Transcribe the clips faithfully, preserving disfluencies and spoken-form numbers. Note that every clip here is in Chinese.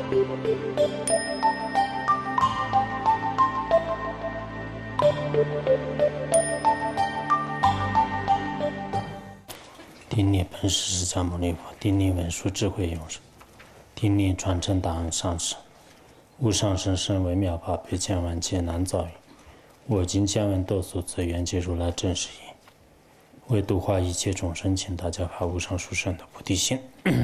定力本师释迦牟尼佛，定力文殊智慧勇士，定力传承大恩上师，无上甚深微妙法，百千万劫难遭遇。我今见闻得所自愿解如来真实义，为度化一切众生，请大家发无上殊胜的菩提心。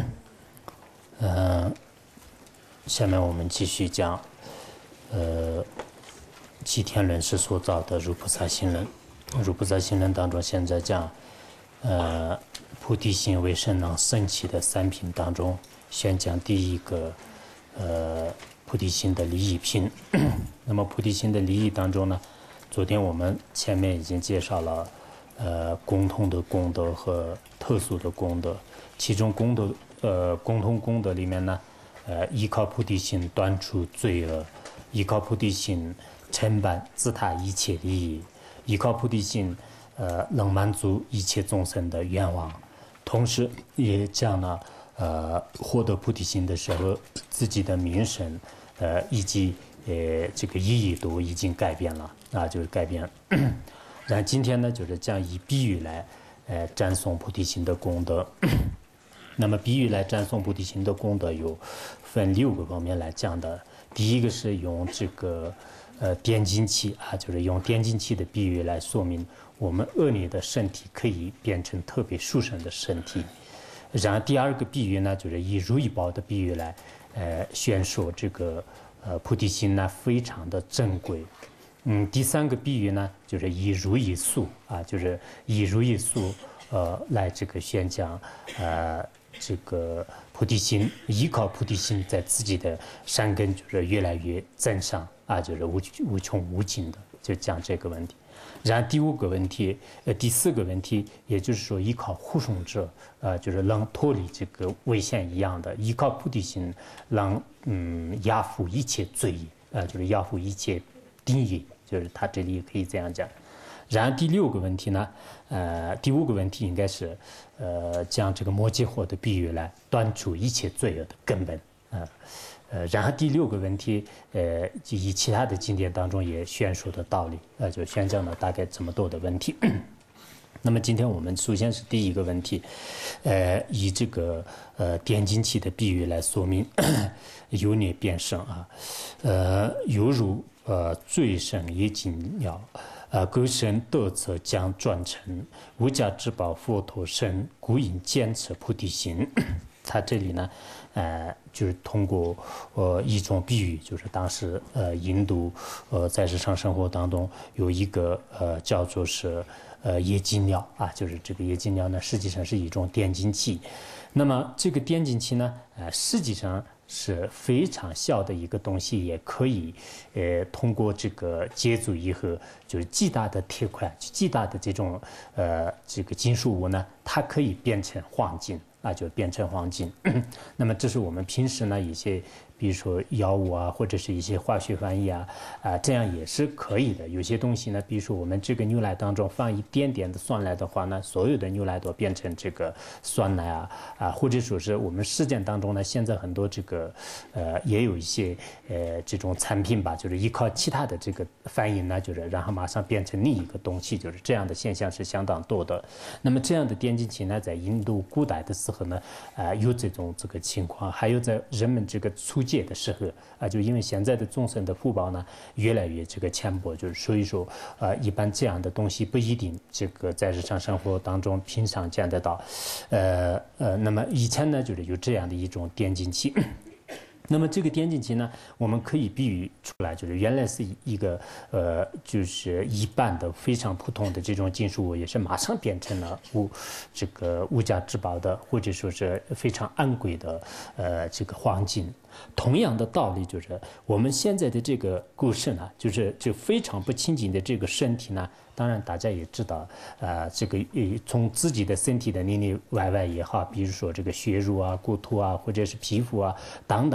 呃，下面我们继续讲，呃，吉天论师所造的如菩萨行论。如菩萨行论当中，现在讲，呃，菩提心为圣能升起的三品当中，先讲第一个，呃，菩提心的利益品。那么菩提心的利益当中呢，昨天我们前面已经介绍了，呃，共同的功德和特殊的功德。其中功德，呃，共同功德里面呢，呃，依靠菩提心断除罪恶，依靠菩提心承办自他一切利益，依靠菩提心，呃，能满足一切众生的愿望。同时也讲了，呃，获得菩提心的时候，自己的名声，呃，以及呃这个意义都已经改变了啊，就是改变。然后今天呢，就是讲以比喻来，呃，赞颂菩提心的功德。那么比喻来赞颂菩提心的功德有分六个方面来讲的。第一个是用这个呃电金器啊，就是用电金器的比喻来说明我们恶劣的身体可以变成特别殊胜的身体。然后第二个比喻呢，就是以如意宝的比喻来呃宣说这个呃菩提心呢非常的珍贵。嗯，第三个比喻呢，就是以如意树啊，就是以如意树呃来这个宣讲呃这个菩提心，依靠菩提心在自己的善根就是越来越增上啊，就是无无穷无尽的，就讲这个问题。然后第五个问题，呃，第四个问题，也就是说依靠护送者，呃，就是能脱离这个危险一样的，依靠菩提心，能嗯压服一切罪业，呃，就是压服一切定业，就是他这里可以这样讲。然后第六个问题呢，呃，第五个问题应该是，呃，讲这个摩羯火的比喻来断除一切罪恶的根本，啊、呃，呃，然后第六个问题，呃，以其他的经典当中也宣说的道理，呃，就宣讲了大概这么多的问题。那么今天我们首先是第一个问题，呃，以这个呃电金器的比喻来说明由孽变生啊，呃，犹如呃罪生业尽了。呃，各生得则将转成无价之宝佛陀身，故应坚持菩提心。他这里呢，呃，就是通过呃一种比喻，就是当时呃印度呃在日常生活当中有一个呃叫做是呃冶金鸟啊，就是这个冶金鸟呢，实际上是一种电金器。那么这个电金器呢，呃，实际上是非常小的一个东西，也可以，呃，通过这个接触以后，就是极大的铁块、极大的这种呃这个金属物呢，它可以变成黄金啊，就变成黄金。那么这是我们平时呢一些，比如说药物啊，或者是一些化学反应啊，啊，这样也是可以的。有些东西呢，比如说我们这个牛奶当中放一点点的酸奶的话呢，所有的牛奶都变成这个酸奶啊，啊，或者说是我们实践当中呢，现在很多这个呃也有一些呃这种产品吧，就是依靠其他的这个反应呢，就是然后马上变成另一个东西，就是这样的现象是相当多的。那么这样的电金器呢，在印度古代的时候呢，啊、呃、有这种这个情况，还有在人们这个初阶的时候啊，就因为现在的众生的福报呢越来越这个浅薄，就是所以说呃一般这样的东西不一定这个在日常生活当中平常见得到，呃呃，那么以前呢就是有这样的一种电金器。那么这个电金器呢，我们可以比喻出来，就是原来是一个呃，就是一般的非常普通的这种金属物，也是马上变成了无这个无价之宝的，或者说是非常昂贵的呃这个黄金。同样的道理，就是我们现在的这个故事呢，就是就非常不清净的这个身体呢，当然大家也知道，呃，这个呃从自己的身体的里里外外也好，比如说这个血肉啊、骨头啊，或者是皮肤啊等等。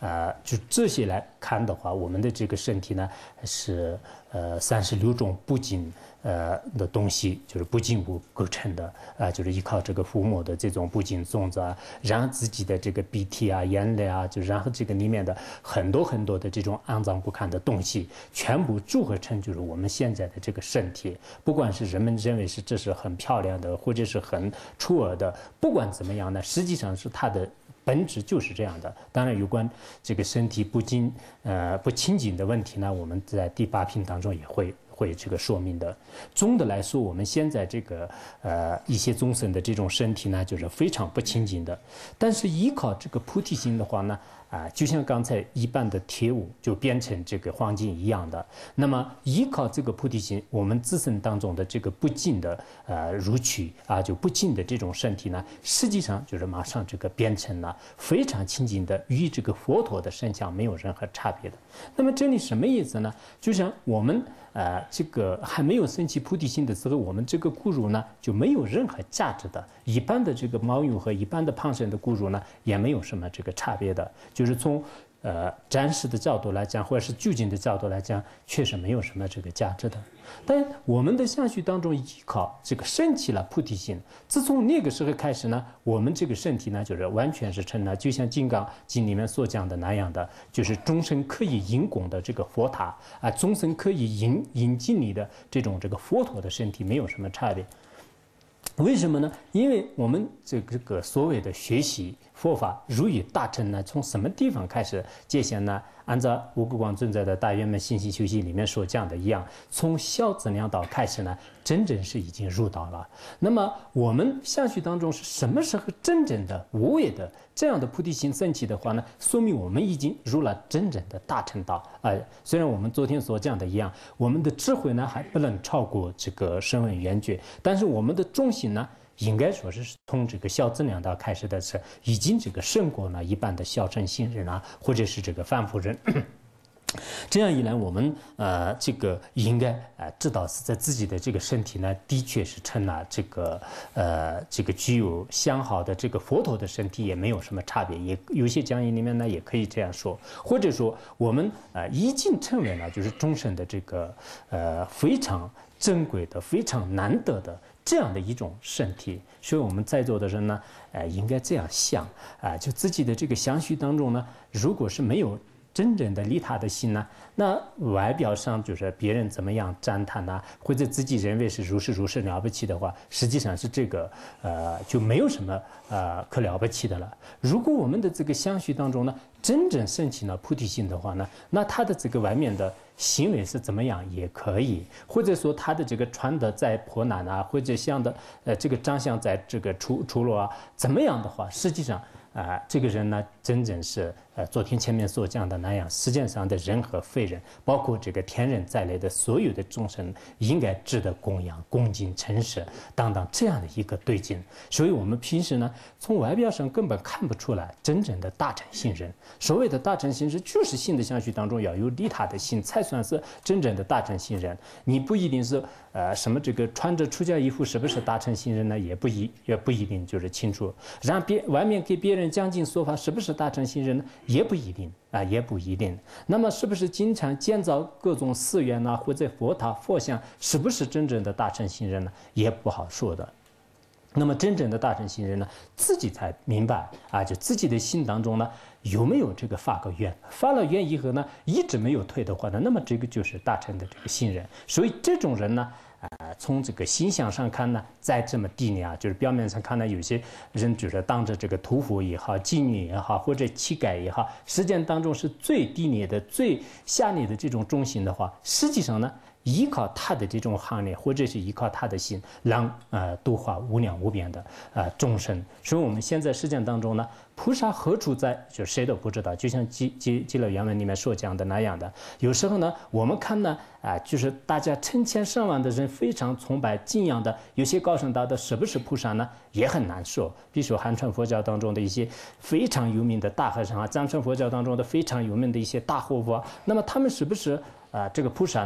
呃，就这些来看的话，我们的这个身体呢是呃三十六种不净呃的东西，就是不净物构成的啊、呃，就是依靠这个父母的这种不净种子啊，然后自己的这个鼻涕啊、眼泪啊，就然后这个里面的很多很多的这种肮脏不堪的东西，全部组合成就是我们现在的这个身体。不管是人们认为是这是很漂亮的，或者是很出尔的，不管怎么样呢，实际上是它的本质就是这样的。当然，有关这个身体不净呃不清净的问题呢，我们在第八品当中也会会这个说明的。总的来说，我们现在这个呃一些众生的这种身体呢，就是非常不清净的。但是依靠这个菩提心的话呢，啊，就像刚才一般的铁物就变成这个黄金一样的。那么依靠这个菩提心，我们自身当中的这个不净的呃入取啊，就不净的这种身体呢，实际上就是马上这个变成了非常清净的，与这个佛陀的身相没有任何差别的。那么这里什么意思呢？就像我们呃这个还没有升起菩提心的时候，我们这个骨乳呢就没有任何价值的。一般的这个毛乳和一般的胖身的骨乳呢，也没有什么这个差别的。就是从呃暂时的角度来讲，或者是究竟的角度来讲，确实没有什么这个价值的。但我们的相续当中依靠这个升起了菩提心，自从那个时候开始呢，我们这个身体呢，就是完全是成了，就像《金刚经》里面所讲的那样的，就是终身可以引供的这个佛塔啊，终身可以引引进你的这种这个佛陀的身体，没有什么差别。为什么呢？因为我们这个这个所谓的学习佛法如与大乘呢，从什么地方开始界限呢？按照无垢光尊者的大圆满信心修习里面所讲的一样，从小资粮道开始呢，真正是已经入道了。那么我们相续当中是什么时候真正的无为的这样的菩提心升起的话呢？说明我们已经入了真正的大乘道啊、呃。虽然我们昨天所讲的一样，我们的智慧呢还不能超过这个声闻缘觉，但是我们的重心呢，应该说是从这个小资粮道开始的是已经这个胜过了一般的小乘行人啊，或者是这个凡夫人。这样一来，我们呃这个应该呃知道是在自己的这个身体呢，的确是成了这个呃这个具有相好的这个佛陀的身体，也没有什么差别。也有些讲义里面呢也可以这样说，或者说我们呃已经成为了就是终身的这个呃非常珍贵的、非常难得的这样的一种身体。所以我们在座的人呢，呃应该这样想啊、呃，就自己的这个相续当中呢，如果是没有真正的利他的心呢，那外表上就是别人怎么样赞叹呐，或者自己认为是如是如是了不起的话，实际上是这个呃就没有什么呃可了不起的了。如果我们的这个相续当中呢，真正升起了菩提心的话呢，那他的这个外面的行为是怎么样也可以，或者说他的这个穿的再破烂啊，或者像的呃这个长相在这个出出落啊怎么样的话，实际上啊、呃、这个人呢真正是呃昨天前面所讲的那样，世界上的人和非人，包括这个天人在内的所有的众生，应该值得供养、恭敬、诚实等等这样的一个对境。所以我们平时呢，从外表上根本看不出来真正的大乘信人。所谓的大乘信人，就是信的相续当中要有利他的心，才算是真正的大乘信人。你不一定是呃什么这个穿着出家衣服是不是大乘信人呢？也不一也不一定就是清楚。让别外面给别人讲经说法是不是大乘信人呢？也不一定啊，也不一定。那么是不是经常建造各种寺院啊，或者佛塔佛像，是不是真正的大乘信人呢？也不好说的。那么真正的大乘信人呢，自己才明白啊，就自己的心当中呢有没有这个发个愿，发了愿以后呢，一直没有退的话呢，那么这个就是大乘的这个信人。所以这种人呢，呃，从这个形象上看呢，再这么低劣啊，就是表面上看呢，有些人就是当着这个屠夫也好、妓女也好，或者乞丐也好，实践当中是最低劣的、最下劣的这种中心的话，实际上呢，依靠他的这种行列，或者是依靠他的心，让呃度化无量无边的呃众生。所以我们现在实践当中呢，菩萨何处在，就谁都不知道。就像《极极极乐原文》里面所讲的那样的，有时候呢，我们看呢，啊、呃，就是大家成千上万的人非常崇拜敬仰的，有些高僧大德是不是菩萨呢，也很难说。比如说汉传佛教当中的一些非常有名的大和尚啊，藏传佛教当中的非常有名的一些大活佛啊，那么他们是不是啊、呃、这个菩萨呢？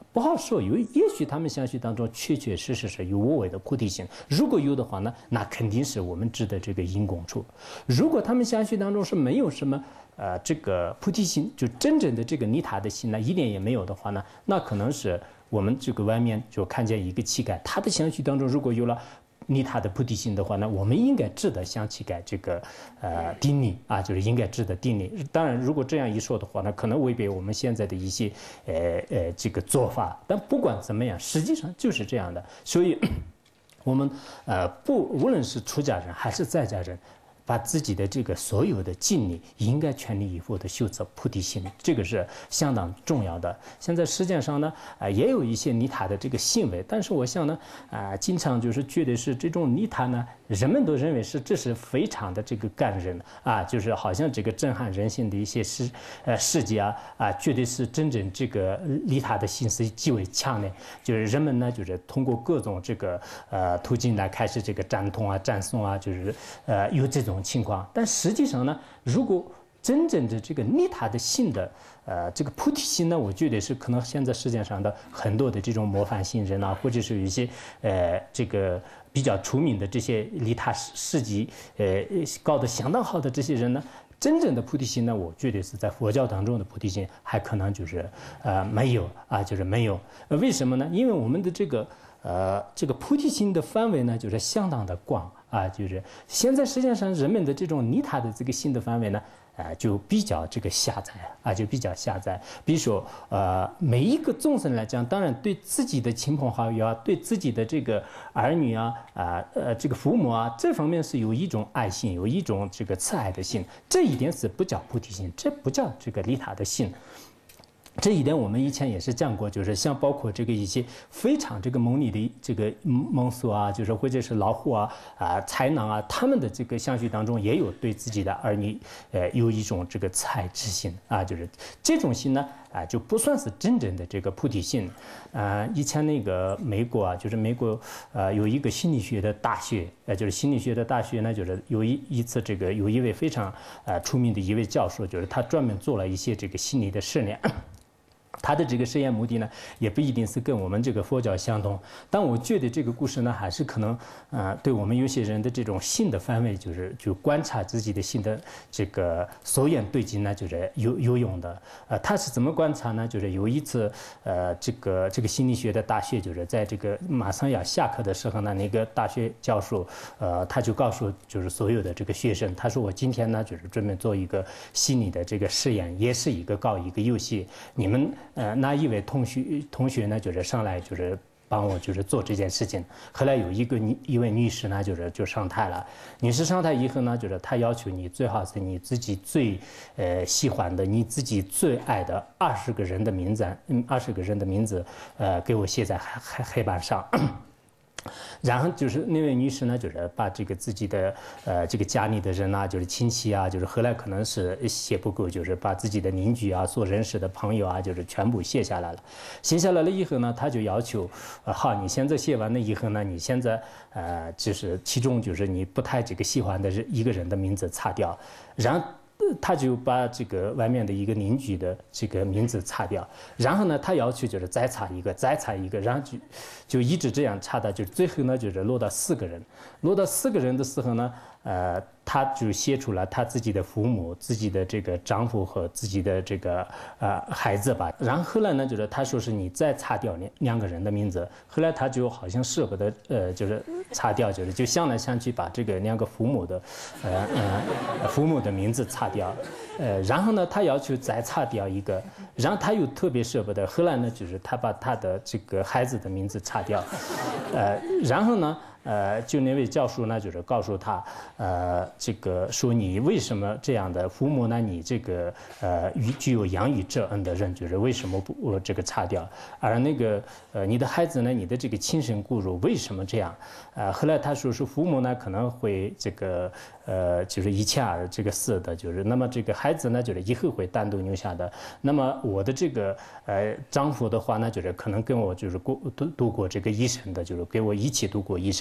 不好说，有也许他们相续当中确确实实是有无为的菩提心，如果有的话呢，那肯定是我们指的这个因果处。如果他们相续当中是没有什么呃这个菩提心，就真正的这个尼塔的心呢，一点也没有的话呢，那可能是我们这个外面就看见一个乞丐，他的相续当中如果有了尼塔的菩提心的话呢，我们应该值得向乞丐这个呃顶礼啊，就是应该值得顶礼。当然，如果这样一说的话呢，可能违背我们现在的一些呃呃这个做法。但不管怎么样，实际上就是这样的。所以，我们呃不无论是出家人还是在家人，把自己的这个所有的精力应该全力以赴的修持菩提心，这个是相当重要的。现在世界上呢，啊、呃、也有一些尼塔的这个行为，但是我想呢，啊、呃、经常就是觉得是这种尼塔呢，人们都认为是这是非常的这个感人啊，就是好像这个震撼人心的一些事呃事迹啊啊，绝对是真正这个利他的心思极为强烈，就是人们呢就是通过各种这个呃途径来开始这个赞同啊赞颂啊，就是呃有这种情况。但实际上呢，如果真正的这个利他的心的呃这个菩提心呢，我觉得是可能现在世界上的很多的这种模范新人啊，或者是有一些呃这个比较出名的这些利他事迹呃搞得相当好的这些人呢，真正的菩提心呢，我觉得是在佛教当中的菩提心还可能就是呃没有啊，就是没有。呃，为什么呢？因为我们的这个呃这个菩提心的范围呢，就是相当的广啊，就是现在实际上人们的这种利他的这个心的范围呢，呃，就比较这个狭窄啊，就比较狭窄。比如说，呃，每一个众生来讲，当然对自己的亲朋好友啊，对自己的这个儿女啊，啊 呃, 呃，这个父母啊，这方面是有一种爱心，有一种这个慈爱的心，这一点是不叫菩提心，这不叫这个利他的心。这一点我们以前也是讲过，就是像包括这个一些非常这个蒙利的这个蒙索啊，就是或者是老虎啊啊豺狼啊，他们的这个相续当中也有对自己的儿女呃有一种这个慈爱之心啊，就是这种心呢啊就不算是真正的这个菩提心。啊、呃，以前那个美国啊，就是美国呃有一个心理学的大学，呃就是心理学的大学呢，就是有一一次这个有一位非常呃出名的一位教授，就是他专门做了一些这个心理的试验。他的这个实验目的呢，也不一定是跟我们这个佛教相同，但我觉得这个故事呢，还是可能，呃，对我们有些人的这种心的范围，就是就观察自己的心的这个所言对境呢，就是有有用的。呃，他是怎么观察呢？就是有一次，呃，这个这个心理学的大学，就是在这个马上要下课的时候呢，那个大学教授，呃，他就告诉就是所有的这个学生，他说我今天呢，就是专门做一个心理的这个实验，也是一个搞一个游戏，你们。呃，那一位同学同学呢，就是上来就是帮我就是做这件事情。后来有一个女一位女士呢，就是就上台了。女士上台以后呢，就是她要求你最好是你自己最呃喜欢的、你自己最爱的二十个人的名字，嗯，二十个人的名字，呃，给我写在黑黑黑板上。然后就是那位女士呢，就是把这个自己的呃这个家里的人啊，就是亲戚啊，就是后来可能是写不够，就是把自己的邻居啊、所认识的朋友啊，就是全部写下来了。写下来了以后呢，他就要求，呃，好，你现在写完了以后呢，你现在呃就是其中就是你不太这个喜欢的一个人的名字擦掉，然后。他就把这个外面的一个邻居的这个名字擦掉，然后呢，他要求就是再擦一个，再擦一个，然后就就一直这样擦到，就是最后呢，就是落到四个人，落到四个人的时候呢，呃，他就写出了他自己的父母、自己的这个丈夫和自己的这个呃孩子吧。然后后来呢，就是他说是你再擦掉两两个人的名字，后来他就好像舍不得呃，就是擦掉，就是就想来想去把这个两个父母的呃呃父母的名字擦掉。呃，然后呢，他要求再擦掉一个，然后他又特别舍不得。后来呢，就是他把他的这个孩子的名字擦掉，呃，然后呢，呃，就那位教授呢，就是告诉他，呃，这个说你为什么这样的父母呢？你这个呃具有养育之恩的人，就是为什么不我这个擦掉？而那个呃你的孩子呢，你的这个亲生骨肉为什么这样？呃，后来他说是父母呢可能会这个呃就是一前而这个死的，就是那么这个孩子呢就是以后会单独留下的。那么我的这个呃丈夫的话呢，就是可能跟我就是过度度过这个一生的，就是跟我一起度过一生。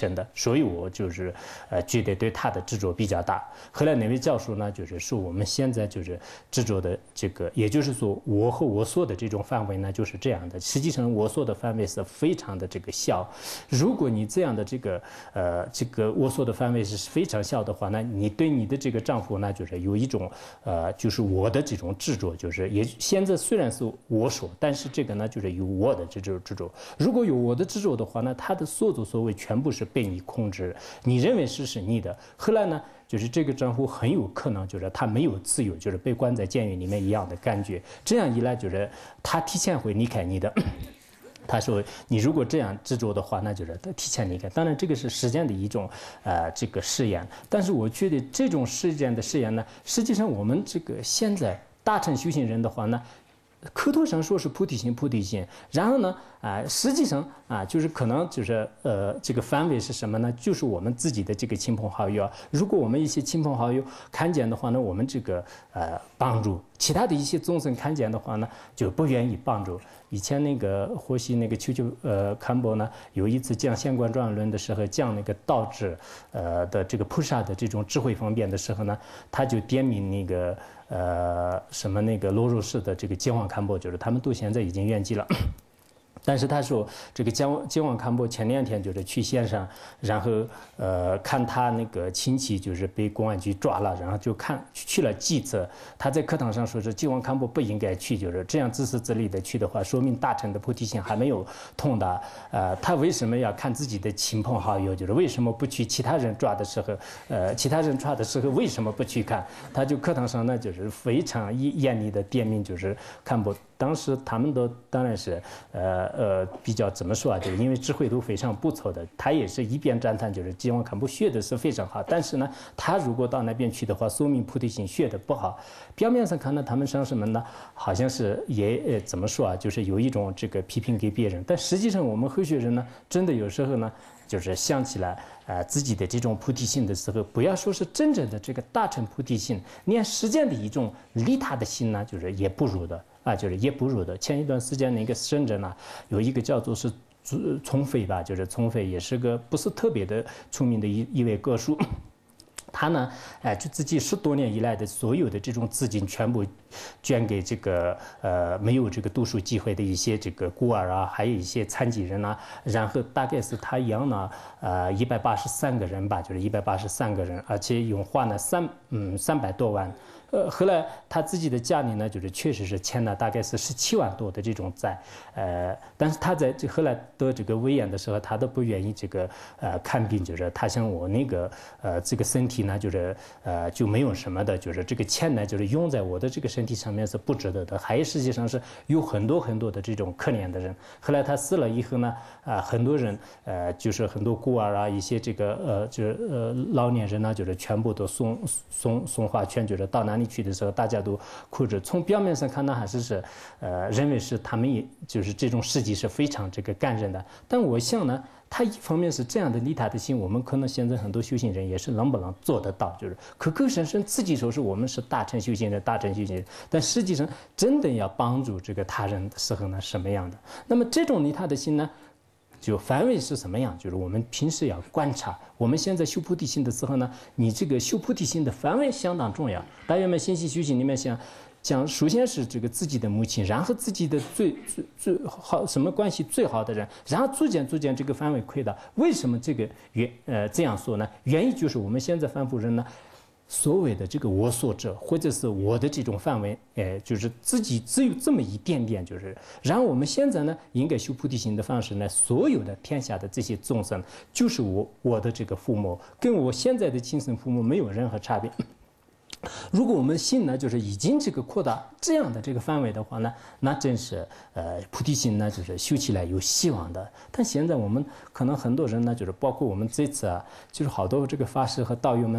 生的，所以我就是呃觉得对他的执着比较大。后来那位教授呢，就是说我们现在就是执着的这个，也就是说我和我所的这种范围呢就是这样的。实际上我所的范围是非常的这个小，如果你这样的这个呃这个我所的范围是非常小的话呢，你对你的这个丈夫呢就是有一种呃就是我的这种执着，就是也现在虽然是我所，但是这个呢就是有我的这种执着。如果有我的执着的话呢，他的所作所为全部是被你控制，你认为是是你的。后来呢，就是这个丈夫很有可能就是他没有自由，就是被关在监狱里面一样的感觉。这样一来，就是他提前会离开你的。他说：“你如果这样执着的话，那就是提前离开。当然，这个是时间的一种呃这个试验。但是我觉得这种时间的试验呢，实际上我们这个现在大乘修行人的话呢。”口头上说是菩提心，菩提心，然后呢，啊、呃，实际上啊，就是可能就是呃，这个范围是什么呢？就是我们自己的这个亲朋好友啊。如果我们一些亲朋好友看见的话呢，我们这个呃帮助；其他的一些众生看见的话呢，就不愿意帮助。以前那个获悉那个丘丘呃堪布呢，有一次讲《现观转论》的时候，讲那个道智呃的这个菩萨的这种智慧方面的时候呢，他就点名那个。呃，什么那个罗入氏的这个金王堪布，就是他们都现在已经圆寂了。但是他说，这个金王金王堪布前两天就是去县上，然后呃看他那个亲戚就是被公安局抓了，然后就看去了计策。他在课堂上说是金王堪布不应该去，就是这样自私自利的去的话，说明大乘的菩提心还没有通达。呃，他为什么要看自己的亲朋好友？就是为什么不去其他人抓的时候，呃，其他人抓的时候为什么不去看？他就课堂上呢就是非常严厉的点名，就是堪布。当时他们都当然是呃呃比较怎么说啊，就是因为智慧都非常不错的，他也是一边赞叹，就是金王堪布学的是非常好，但是呢，他如果到那边去的话，说明菩提心学的不好。表面上看呢，他们像什么呢？好像是也呃怎么说啊，就是有一种这个批评给别人，但实际上我们后学人呢，真的有时候呢。就是想起来，呃，自己的这种菩提心的时候，不要说是真正的这个大乘菩提心，连实践的一种利他的心呢，就是也不如的啊，就是也不如的。前一段时间那个深圳呢，有一个叫做是聪飞吧，就是聪飞，也是个不是特别的出名的一一位歌手。他呢，哎，就自己十多年以来的所有的这种资金全部捐给这个呃没有这个读书机会的一些这个孤儿啊，还有一些残疾人啊，然后大概是他养了呃一百八十三个人吧，就是一百八十三个人，而且用花了三嗯三百多万。呃，后来他自己的家里呢，就是确实是欠了大概是十七万多的这种债，呃，但是他在这后来得这个胃炎的时候，他都不愿意这个呃看病，就是他想我那个呃这个身体呢，就是呃就没有什么的，就是这个钱呢，就是用在我的这个身体上面是不值得的，还有实际上是有很多很多的这种可怜的人。后来他死了以后呢，啊、呃，很多人呃就是很多孤儿啊，一些这个呃就是呃老年人呢，就是全部都送送送花圈，就是到哪里去的时候，大家都哭着。从表面上看呢，还是是，呃，认为是他们也就是这种事迹是非常这个感人的。但我想呢，他一方面是这样的利他的心，我们可能现在很多修行人也是能不能做得到，就是口口声声自己说是我们是大乘修行人，大乘修行人，但实际上真的要帮助这个他人的时候呢，什么样的？那么这种利他的心呢？就范围是什么样？就是我们平时要观察。我们现在修菩提心的时候呢，你这个修菩提心的范围相当重要。大家们信息修行里面想讲，首先是这个自己的母亲，然后自己的最最最好什么关系最好的人，然后逐渐逐渐这个范围扩大。为什么这个原呃这样说呢？原因就是我们现在凡夫人呢。所谓的这个我所者，或者是我的这种范围，哎，就是自己只有这么一点点，就是。然后我们现在呢，应该修菩提心的方式呢，所有的天下的这些众生，就是我我的这个父母，跟我现在的亲生父母没有任何差别。如果我们心呢，就是已经这个扩大这样的这个范围的话呢，那真是呃菩提心呢，就是修起来有希望的。但现在我们可能很多人呢，就是包括我们这次啊，就是好多这个法师和道友们呢，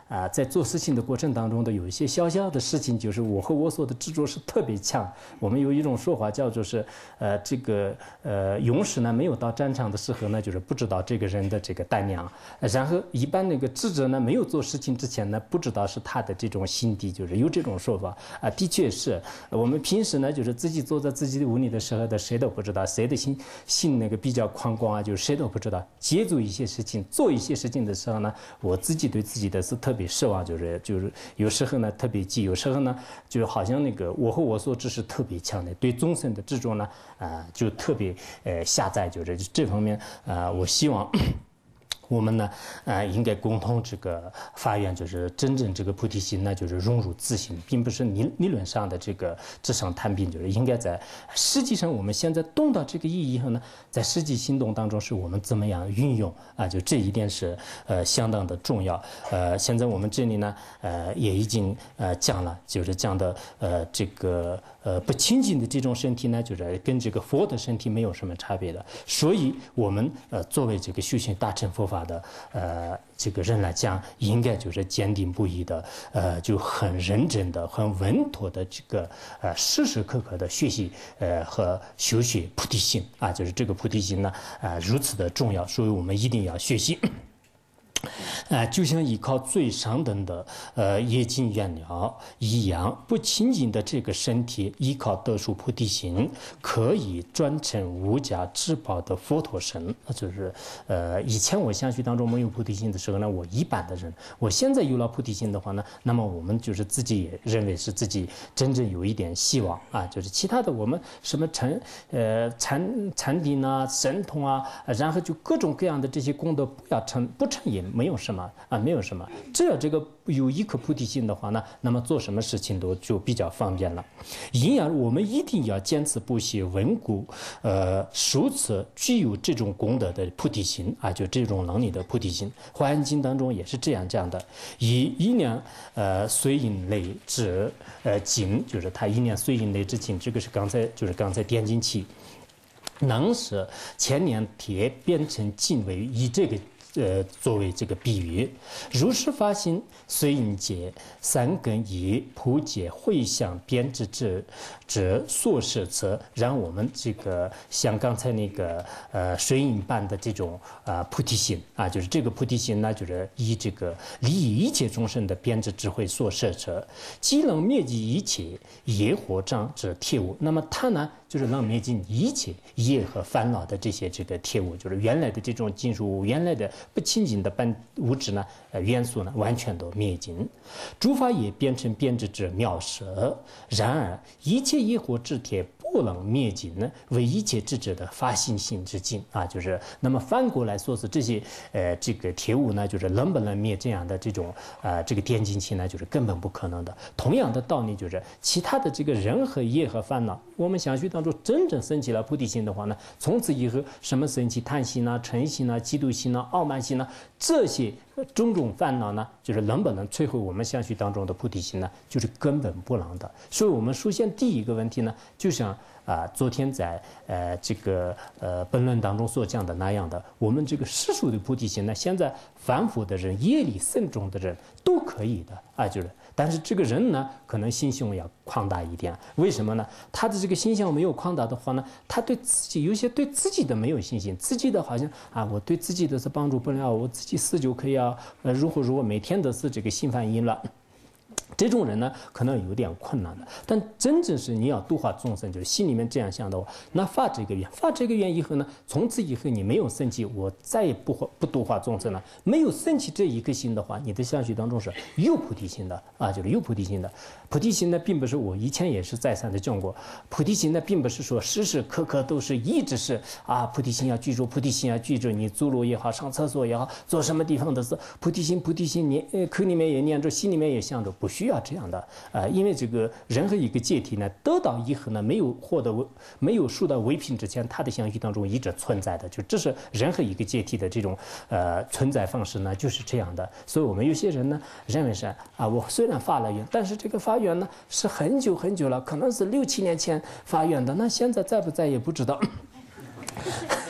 啊，在做事情的过程当中的有一些小小的事情，就是我和我所的执着是特别强。我们有一种说法叫做是，呃，这个呃勇士呢没有到战场的时候呢，就是不知道这个人的这个胆量，然后一般那个智者呢没有做事情之前呢，不知道是他的这种心底，就是有这种说法啊，的确是我们平时呢就是自己坐在自己的屋里的时候的，谁都不知道谁的心心那个比较宽广啊，就是谁都不知道。接触一些事情，做一些事情的时候呢，我自己对自己的是特别失望，就是就是有时候呢特别急，有时候呢就好像那个我和我所知是特别强的，对众生的执着呢啊、呃、就特别呃下载，就是这方面啊、呃，我希望。我们呢，呃，应该共同这个发愿，就是真正这个菩提心呢，就是融入自心，并不是理理论上的这个纸上谈兵，就是应该在实际上我们现在懂到这个意义以后呢，在实际行动当中是我们怎么样运用啊？就这一点是呃相当的重要。呃，现在我们这里呢，呃，也已经呃讲了，就是讲的呃这个呃不清净的这种身体呢，就是跟这个佛的身体没有什么差别的。所以我们呃作为这个修行大乘佛法的呃这个人来讲，应该就是坚定不移的，呃，就很认真的、很稳妥的这个呃时时刻刻的学习呃和修学菩提心啊，就是这个菩提心呢啊、呃、如此的重要，所以我们一定要学习。啊、呃，就像依靠最上等的呃夜尽远了一样，不清净的这个身体，依靠得出菩提心，可以转成无价至宝的佛陀身。就是呃，以前我相续当中没有菩提心的时候呢，我一般的人，我现在有了菩提心的话呢，那么我们就是自己也认为是自己真正有一点希望啊，就是其他的我们什么禅呃禅禅定啊、神通啊，然后就各种各样的这些功德不要成不成也没有什么啊，没有什么。只要这个有一颗菩提心的话呢，那么做什么事情都就比较方便了。因而我们一定要坚持不懈，稳固呃如此具有这种功德的菩提心啊，就这种能力的菩提心。《华严经》当中也是这样讲的：以一念呃随因类之呃境，就是他一念随因类之境，这个是刚才就是刚才点进去，能使千年铁变成境为以这个。呃，作为这个比喻，如是发心，随因解三根一普解会相编织之之所设则，让我们这个像刚才那个呃水印般的这种啊、呃、菩提心啊，就是这个菩提心呢，就是以这个利益一切众生的编织智慧所设者，既能灭尽一切业火障之铁物，那么它呢？就是能灭尽一切业和烦恼的这些这个铁物，就是原来的这种金属物，原来的不清净的本物质呢，呃元素呢，完全都灭尽。诸法也变成编织之妙舍，然而一切业火之铁不能灭尽呢，为一切智者的发心性之境啊，就是那么反过来说是这些呃这个铁物呢，就是能不能灭这样的这种呃这个电晶气呢，就是根本不可能的。同样的道理，就是其他的这个人和业和烦恼，我们想去当中真正升起了菩提心的话呢，从此以后什么升起贪心啊、嗔心啊、嫉妒心啊、傲慢心啊，这些种种烦恼呢，就是能不能摧毁我们相续当中的菩提心呢？就是根本不能的。所以我们首先第一个问题呢，就像啊、呃，昨天在呃这个呃本论当中所讲的那样的，我们这个世俗的菩提心呢，现在凡夫的人、业力深重的人都可以的啊，就是。但是这个人呢，可能心胸要宽大一点。为什么呢？他的这个心胸没有宽大的话呢，他对自己有些对自己的没有信心，自己的好像啊，我对自己的是帮助不了，我自己死就可以啊。呃，如果如果每天都是这个心烦意乱。这种人呢，可能有点困难的，但真正是你要度化众生，就是心里面这样想的话，那发这个愿，发这个愿以后呢，从此以后你没有生气，我再也不不度化众生了。没有生气这一颗心的话，你的相续当中是有菩提心的啊，就是有菩提心的。菩提心呢，并不是我以前也是再三的讲过，菩提心呢，并不是说时时刻刻都是一直是啊，菩提心要记住，菩提心要记住，你走路也好，上厕所也好，做什么地方都是菩提心，菩提心念，呃，口里面也念着，心里面也想着，不需要这样的啊、呃，因为这个任何一个解体呢，得到以后呢，没有获得没有受到违品之前，它的相续当中一直存在的，就这是任何一个解体的这种呃存在方式呢，就是这样的。所以我们有些人呢认为是啊，我虽然发了愿，但是这个发愿呢是很久很久了，可能是六七年前发愿的，那现在在不在也不知道。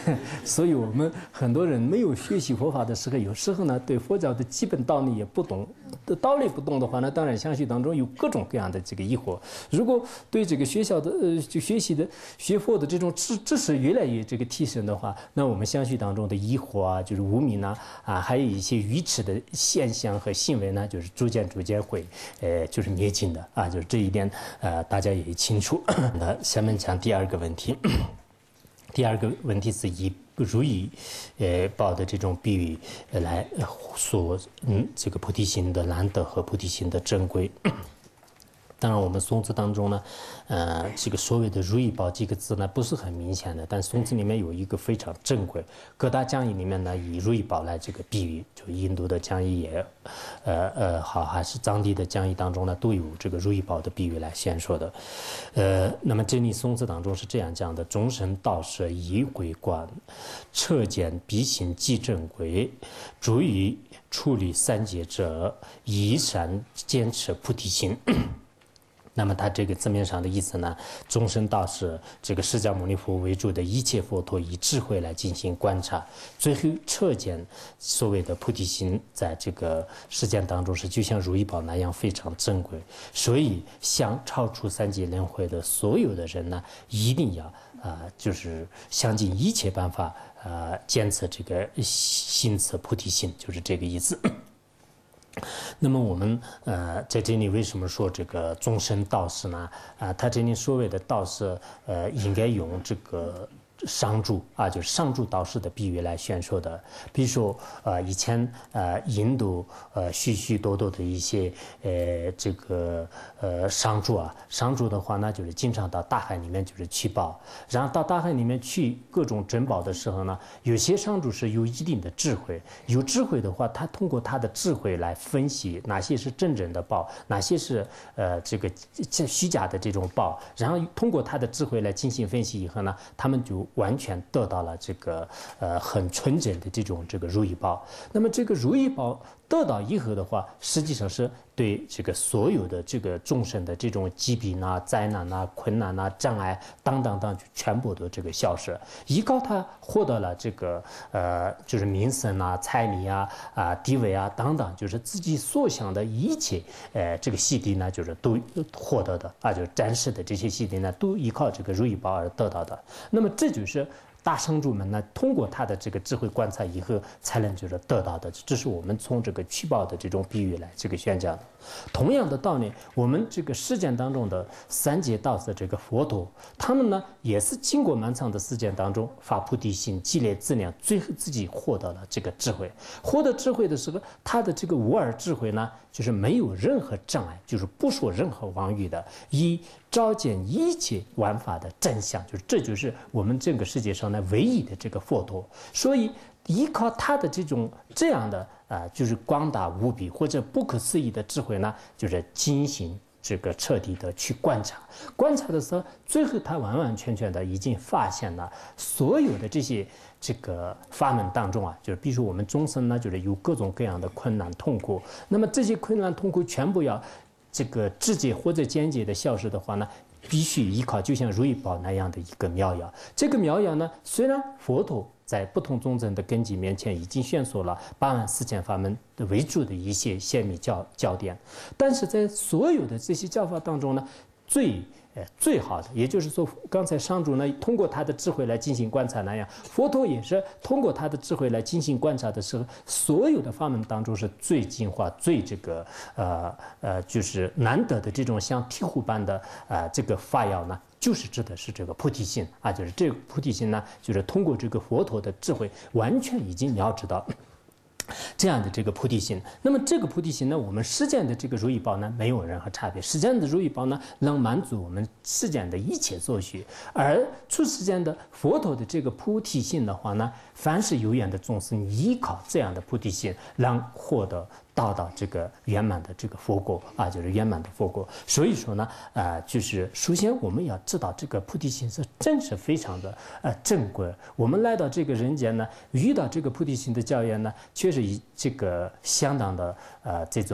所以我们很多人没有学习佛法的时候，有时候呢对佛教的基本道理也不懂，道理不懂的话呢，当然相续当中有各种各样的这个疑惑。如果对这个学校的呃就学习的学佛的这种知知识越来越这个提升的话，那我们相续当中的疑惑啊，就是无明啊啊，还有一些愚痴的现象和行为呢，就是逐渐逐渐会呃就是灭尽的啊，就是这一点呃大家也清楚。那下面讲第二个问题。第二个问题是以如意，呃，宝的这种比喻来说，嗯，这个菩提心的难得和菩提心的珍贵。当然，我们宋词当中呢，呃，这个所谓的如意宝几个字呢，不是很明显的，但宋词里面有一个非常珍贵。各大讲义里面呢，以如意宝来这个比喻，就印度的讲义也，呃呃好，还是藏地的讲义当中呢，都有这个如意宝的比喻来宣说的。呃，那么这里宋词当中是这样讲的：众生道舍以回观，彻见必行即正轨，诸于处理三界者，依善坚持菩提心。那么它这个字面上的意思呢，众生道是这个释迦牟尼佛为主的一切佛陀以智慧来进行观察，最后彻见所谓的菩提心在这个实践当中是就像如意宝那样非常珍贵，所以想超出三界轮回的所有的人呢，一定要啊、呃，就是想尽一切办法啊、呃，坚持这个心持菩提心，就是这个意思。那么我们呃在这里为什么说这个众生道士呢？啊、呃，他这里所谓的道士，呃，应该用这个上柱啊，就是上柱道士的比喻来宣说的。比如说，呃，以前呃印度呃许许多多的一些呃这个呃上柱啊，上柱的话呢，就是经常到大海里面就是取宝，然后到大海里面去各种珍宝的时候呢，有些上柱是有一定的智慧，有智慧的话，他通过他的智慧来分析哪些是真正的宝，哪些是呃这个虚假的这种宝，然后通过他的智慧来进行分析以后呢，他们就完全得到了这个呃很纯真的这种这个如意宝。那么这个如意宝得到以后的话，实际上是对这个所有的这个众生的这种疾病啊、灾难啊、困难啊、障碍等等等，全部都这个消失。依靠他获得了这个呃，就是名声啊、财力啊、啊地位啊等等，就是自己所想的一切，呃，这个洗涤呢，就是都获得的啊，就是暂时的这些洗涤呢，都依靠这个如意宝而得到的。那么这就是大圣主们呢，通过他的这个智慧观察以后，才能就是得到的。这是我们从这个取宝的这种比喻来这个宣讲的。同样的道理，我们这个实践当中的三界道的这个佛陀，他们呢也是经过漫长的时间当中发菩提心、积累资粮，最后自己获得了这个智慧。获得智慧的时候，他的这个无二智慧呢，就是没有任何障碍，就是不说任何妄语的，以照见一切万法的真相，就是这就是我们这个世界上呢唯一的这个佛陀。所以依靠他的这种这样的啊、呃，就是广大无比或者不可思议的智慧呢，就是进行这个彻底的去观察。观察的时候，最后他完完全全的已经发现了所有的这些这个法门当中啊，就是比如说我们众生呢，就是有各种各样的困难痛苦，那么这些困难痛苦全部要这个直接或者间接的消失的话呢，必须依靠就像如意宝那样的一个妙药。这个妙药呢，虽然佛陀在不同宗正的根基面前已经宣说了八万四千法门的为主的一些显密教教典，但是在所有的这些教法当中呢，最呃最好的，也就是说，刚才上主呢通过他的智慧来进行观察那样，佛陀也是通过他的智慧来进行观察的时候，所有的法门当中是最精华、最这个呃呃就是难得的这种像醍醐般的呃这个法药呢，就是指的是这个菩提心啊，就是这个菩提心呢，就是通过这个佛陀的智慧，完全已经了知到这样的这个菩提心。那么这个菩提心呢，我们实践的这个如意宝呢，没有任何差别。实践的如意宝呢，能满足我们实践的一切所需。而出实践的佛陀的这个菩提心的话呢，凡是有缘的众生依靠这样的菩提心，能获得达到这个圆满的这个佛果啊，就是圆满的佛果。所以说呢，啊、呃，就是首先我们要知道这个菩提心是真是非常的呃珍贵。我们来到这个人间呢，遇到这个菩提心的教员呢，确实以这个相当的呃这种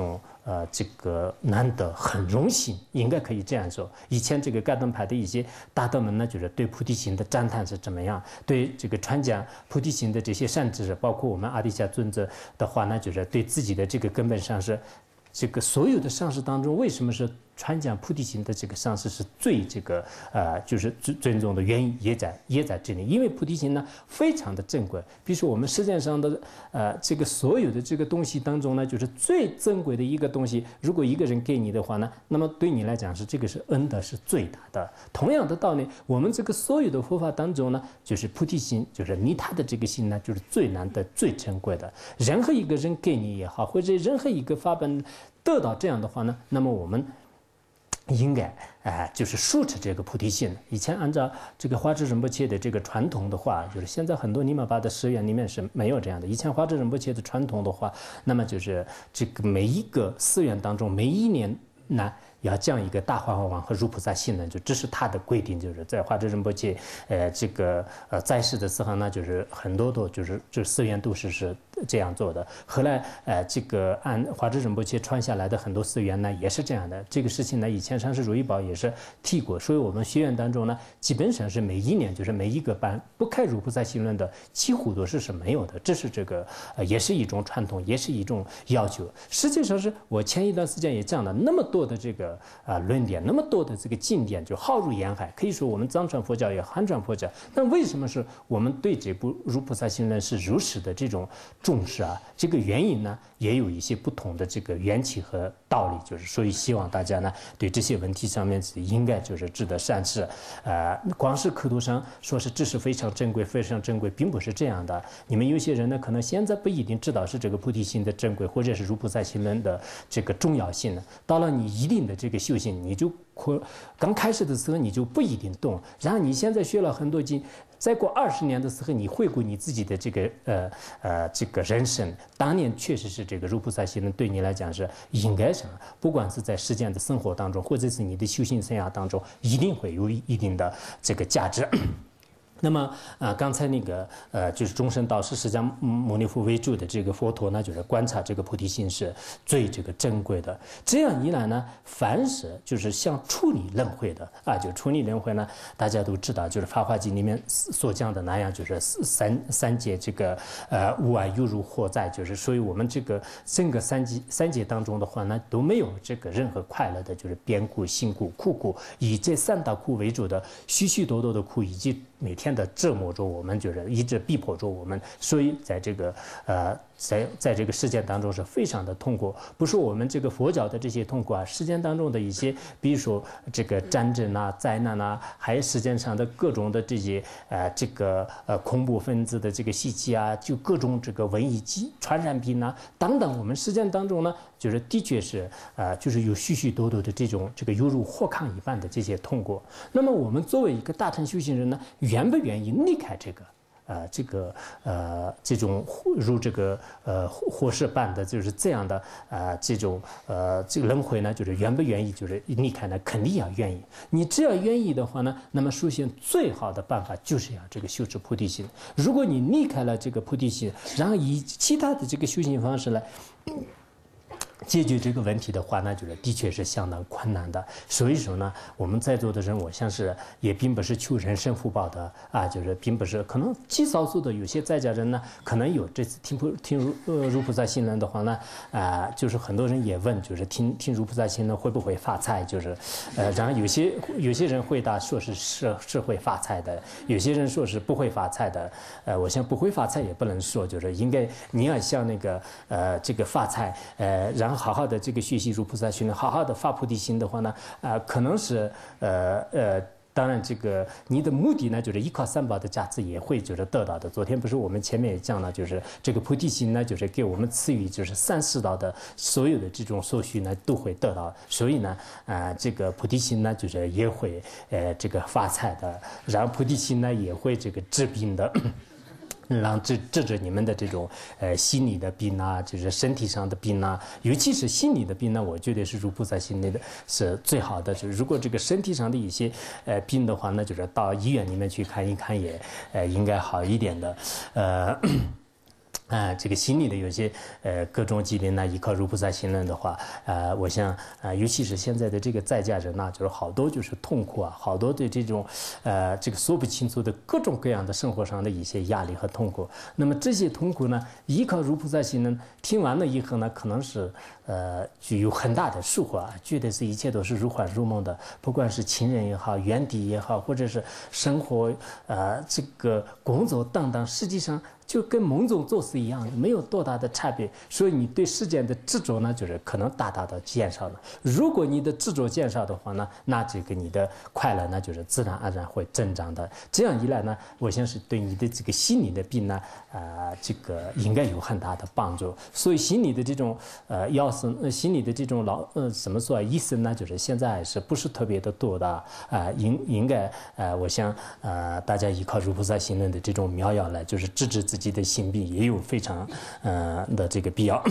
呃，这个难得很荣幸，应该可以这样说。以前这个盖顿派的一些大德们呢，就是对菩提心的赞叹是怎么样，对这个传讲菩提心的这些善知识，包括我们阿底峡尊者的话呢，就是对自己的这个根本上是。这个所有的上师当中，为什么是传讲菩提心的这个上师是最这个呃，就是尊尊重的原因也在也在这里，因为菩提心呢非常的珍贵。比如说我们世界上的呃这个所有的这个东西当中呢，就是最珍贵的一个东西，如果一个人给你的话呢，那么对你来讲是这个是恩德是最大的。同样的道理，我们这个所有的佛法当中呢，就是菩提心，就是弥他的这个心呢，就是最难得、最珍贵的。任何一个人给你也好，或者任何一个法本。得到这样的话呢，那么我们应该哎、呃，就是树持这个菩提心。以前按照这个华智仁波切的这个传统的话，就是现在很多尼玛巴的寺院里面是没有这样的。以前华智仁波切的传统的话，那么就是这个每一个寺院当中，每一年呢。要降一个大华华王和如菩萨信呢，就这是他的规定，就是在华智仁波切，呃，这个呃在世的时候呢，就是很多都就是这寺院都是是这样做的。后来呃，这个按华智仁波切传下来的很多寺院呢，也是这样的。这个事情呢，以前上师如意宝也是提过，所以我们学院当中呢，基本上是每一年就是每一个班不开如菩萨行论的，几乎都是是没有的。这是这个呃，也是一种传统，也是一种要求。实际上是我前一段时间也讲了那么多的这个。啊，论点那么多的这个经典就浩如烟海，可以说我们藏传佛教也汉传佛教，但为什么是我们对这部《如菩萨行论》是如此的这种重视啊？这个原因呢，也有一些不同的这个缘起和道理，就是所以希望大家呢对这些问题上面应该就是值得善视。呃，光是口头上说是知识非常珍贵，非常珍贵，并不是这样的。你们有些人呢，可能现在不一定知道是这个菩提心的珍贵，或者是《如菩萨行论》的这个重要性呢。到了你一定的这个修行，你就可刚开始的时候你就不一定懂，然后你现在学了很多经，再过二十年的时候，你回顾你自己的这个呃呃这个人生，当年确实是这个如菩萨行论对你来讲是应该是，不管是在实践的生活当中，或者是你的修行生涯当中，一定会有一定的这个价值。那么啊、呃，刚才那个呃，就是终身导师释迦牟尼佛为主的这个佛陀呢，就是观察这个菩提心是最这个珍贵的。这样一来呢，凡是就是像处理轮回的啊，就处理轮回呢，大家都知道，就是《法华经》里面所讲的那样，就是三三界这个呃无碍犹如火灾，就是所以我们这个整个三界三界当中的话呢，都没有这个任何快乐的，就是边苦、辛苦、苦苦，以这三大苦为主的许许多多的苦，以及每天的折磨着我们，就是一直逼迫着我们，所以在这个呃，在在这个事件当中是非常的痛苦。不是我们这个佛教的这些痛苦啊，事件当中的一些，比如说这个战争啊、灾难啊，还有世界上的各种的这些呃这个呃恐怖分子的这个袭击啊，就各种这个瘟疫、传染病啊等等，我们事件当中呢，就是的确是呃，就是有许许多多的这种这个犹如火炕一般的这些痛苦。那么我们作为一个大乘修行人呢，愿不愿意离开这个呃这个呃这种如这个呃火势般的就是这样的呃这种呃这个轮回呢，就是愿不愿意就是离开呢？肯定要愿意。你只要愿意的话呢，那么首先最好的办法就是要这个修持菩提心。如果你离开了这个菩提心，然后以其他的这个修行方式来解决这个问题的话，那就是的确是相当困难的。所以说呢，我们在座的人，我像是也并不是求人生福报的啊，就是并不是可能极少数的有些在家人呢，可能有这次听菩听如呃如菩萨行论的话呢，啊、呃，就是很多人也问，就是听听如菩萨行论会不会发财？就是呃，然后有些有些人回答说是是是会发财的，有些人说是不会发财的。呃，我想不会发财也不能说，就是应该你要像那个呃这个发财呃，然后好好的这个学习如菩萨行论，好好的发菩提心的话呢，啊、呃，可能是呃呃，当然这个你的目的呢，就是依靠三宝的加持也会就是得到的。昨天不是我们前面也讲了，就是这个菩提心呢，就是给我们赐予就是三世道的所有的这种所需呢，都会得到。所以呢，啊、呃，这个菩提心呢，就是也会呃这个发财的，然后菩提心呢也会这个治病的。让治治治你们的这种呃心理的病啊，就是身体上的病啊，尤其是心理的病呢，我觉得是如菩萨行论的是最好的。就是如果这个身体上的一些呃病的话，那就是到医院里面去看一看也呃应该好一点的，呃。 啊、呃，这个心理的有些呃各种疾病呢，依靠如菩萨行论的话，呃，我想啊、呃，尤其是现在的这个在家人呢，就是好多就是痛苦啊，好多对这种呃这个说不清楚的各种各样的生活上的一些压力和痛苦。那么这些痛苦呢，依靠如菩萨行论听完了以后呢，可能是呃具有很大的收获啊，觉得是一切都是如幻如梦的，不管是亲人也好，远地也好，或者是生活呃这个工作等等，实际上就跟梦中做事一样，没有多大的差别。所以你对世间的执着呢，就是可能大大的减少了。如果你的执着减少的话呢，那这个你的快乐呢，就是自然而然会增长的。这样一来呢，我想是对你的这个心理的病呢，呃，这个应该有很大的帮助。所以心理的这种呃，要是呃心理的这种老呃怎么说啊，医生呢，就是现在是不是特别的多的啊、呃？应应该呃，我想呃，大家依靠如菩萨行论的这种妙药来，就是治治自己的心病，也有非常呃的这个必要。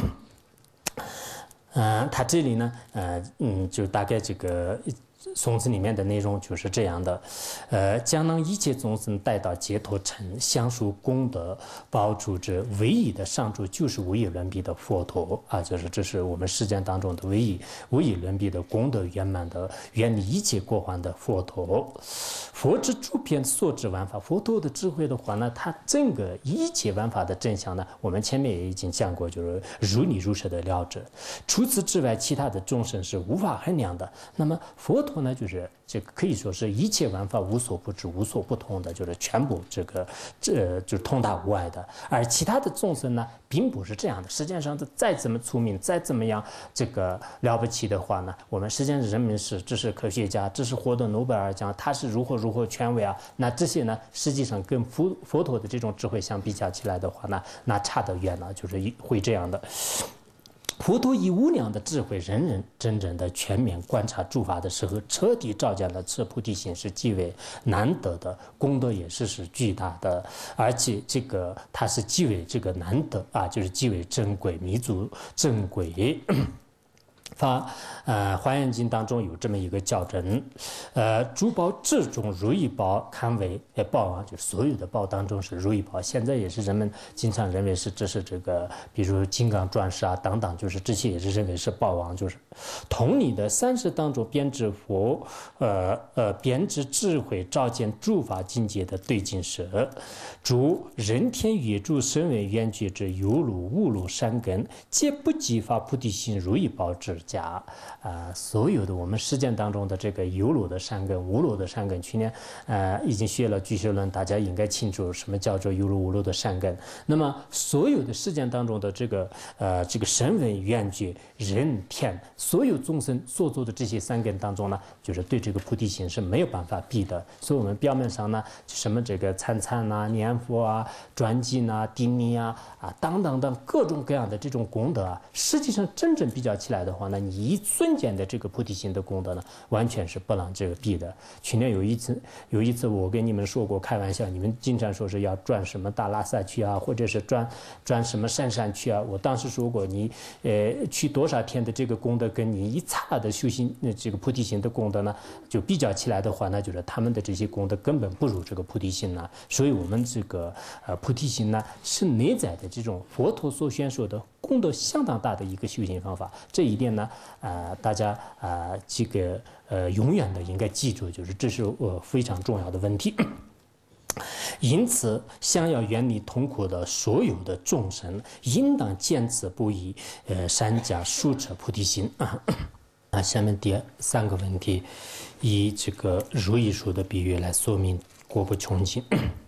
呃，他这里呢，呃嗯，就大概这个颂词里面的内容就是这样的，呃，将让一切众生带到解脱城，享受功德，保住这唯一的上主，就是无与伦比的佛陀啊，就是这是我们世间当中的唯一无与伦比的功德圆满的，远离一切过患的佛陀。佛之诸遍所知万法，佛陀的智慧的话呢，它整个一切万法的真相呢，我们前面也已经讲过，就是如理如实的了知。除此之外，其他的众生是无法衡量的。那么佛陀呢，就是这个可以说是一切万法无所不知、无所不通的，就是全部这个这就是通达无碍的。而其他的众生呢，并不是这样的。实际上，再怎么出名，再怎么样这个了不起的话呢，我们实际上人民是知识科学家，这是获得诺贝尔奖，他是如何如何权威啊？那这些呢，实际上跟佛佛陀的这种智慧相比较起来的话呢，那差得远了，就是会这样的。佛陀以无量的智慧，人人真正的全面观察诸法的时候，彻底照见了此菩提心是极为难得的，功德也是是巨大的，而且这个它是极为这个难得啊，就是极为珍贵、弥足珍贵。法呃《华严经》当中有这么一个教证，呃，诸宝之中如意宝堪为呃宝啊，就是所有的宝当中是如意宝。现在也是人们经常认为是这是这个，比如金刚钻石啊等等，就是这些也是认为是宝王，就是同理的三世当中编织佛呃呃编织智慧照见诸法境界的对境舍，诸人天宇宙声闻缘觉之有路无路善根，皆不激发菩提心如意宝之家啊、呃，所有的我们实践当中的这个有漏的善根、无漏的善根，去年呃已经学了俱舍论，大家应该清楚什么叫做有漏无漏的善根。那么所有的实践当中的这个呃这个声闻缘觉人天所有众生所做的这些善根当中呢，就是对这个菩提心是没有办法比的。所以我们表面上呢，什么这个参禅啊、念佛啊、专精啊、定力啊啊等等等各种各样的这种功德啊，实际上真正比较起来的话，那你一瞬间的这个菩提心的功德呢，完全是不能这个比的。去年有一次，有一次我跟你们说过，开玩笑，你们经常说是要转什么大拉萨去啊，或者是转转什么深山去啊。我当时说过，你呃去多少天的这个功德，跟你一刹的修行呃这个菩提心的功德呢，就比较起来的话，那就是他们的这些功德根本不如这个菩提心呢。所以我们这个呃菩提心呢，是内在的这种佛陀所宣说的功德相当大的一个修行方法。这一点呢，呃，大家啊、呃，这个呃，永远的应该记住，就是这是呃非常重要的问题。因此，想要远离痛苦的所有的众生，应当坚持不移，呃，善加疏彻菩提心啊。啊，下面第三个问题，以这个如意树的比喻来说明果不穷尽。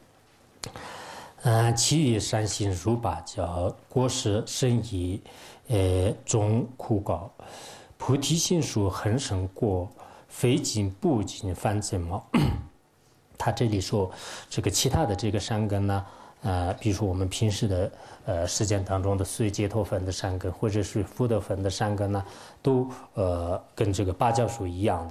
呃，其余善行如芭蕉，果实深宜，呃，种枯槁。菩提心树恒生果，非尽不尽反增茂。他这里说，这个其他的这个善根呢，呃，比如说我们平时的呃实践当中的随解脱分的善根，或者是福德分的善根呢，都呃跟这个芭蕉树一样的，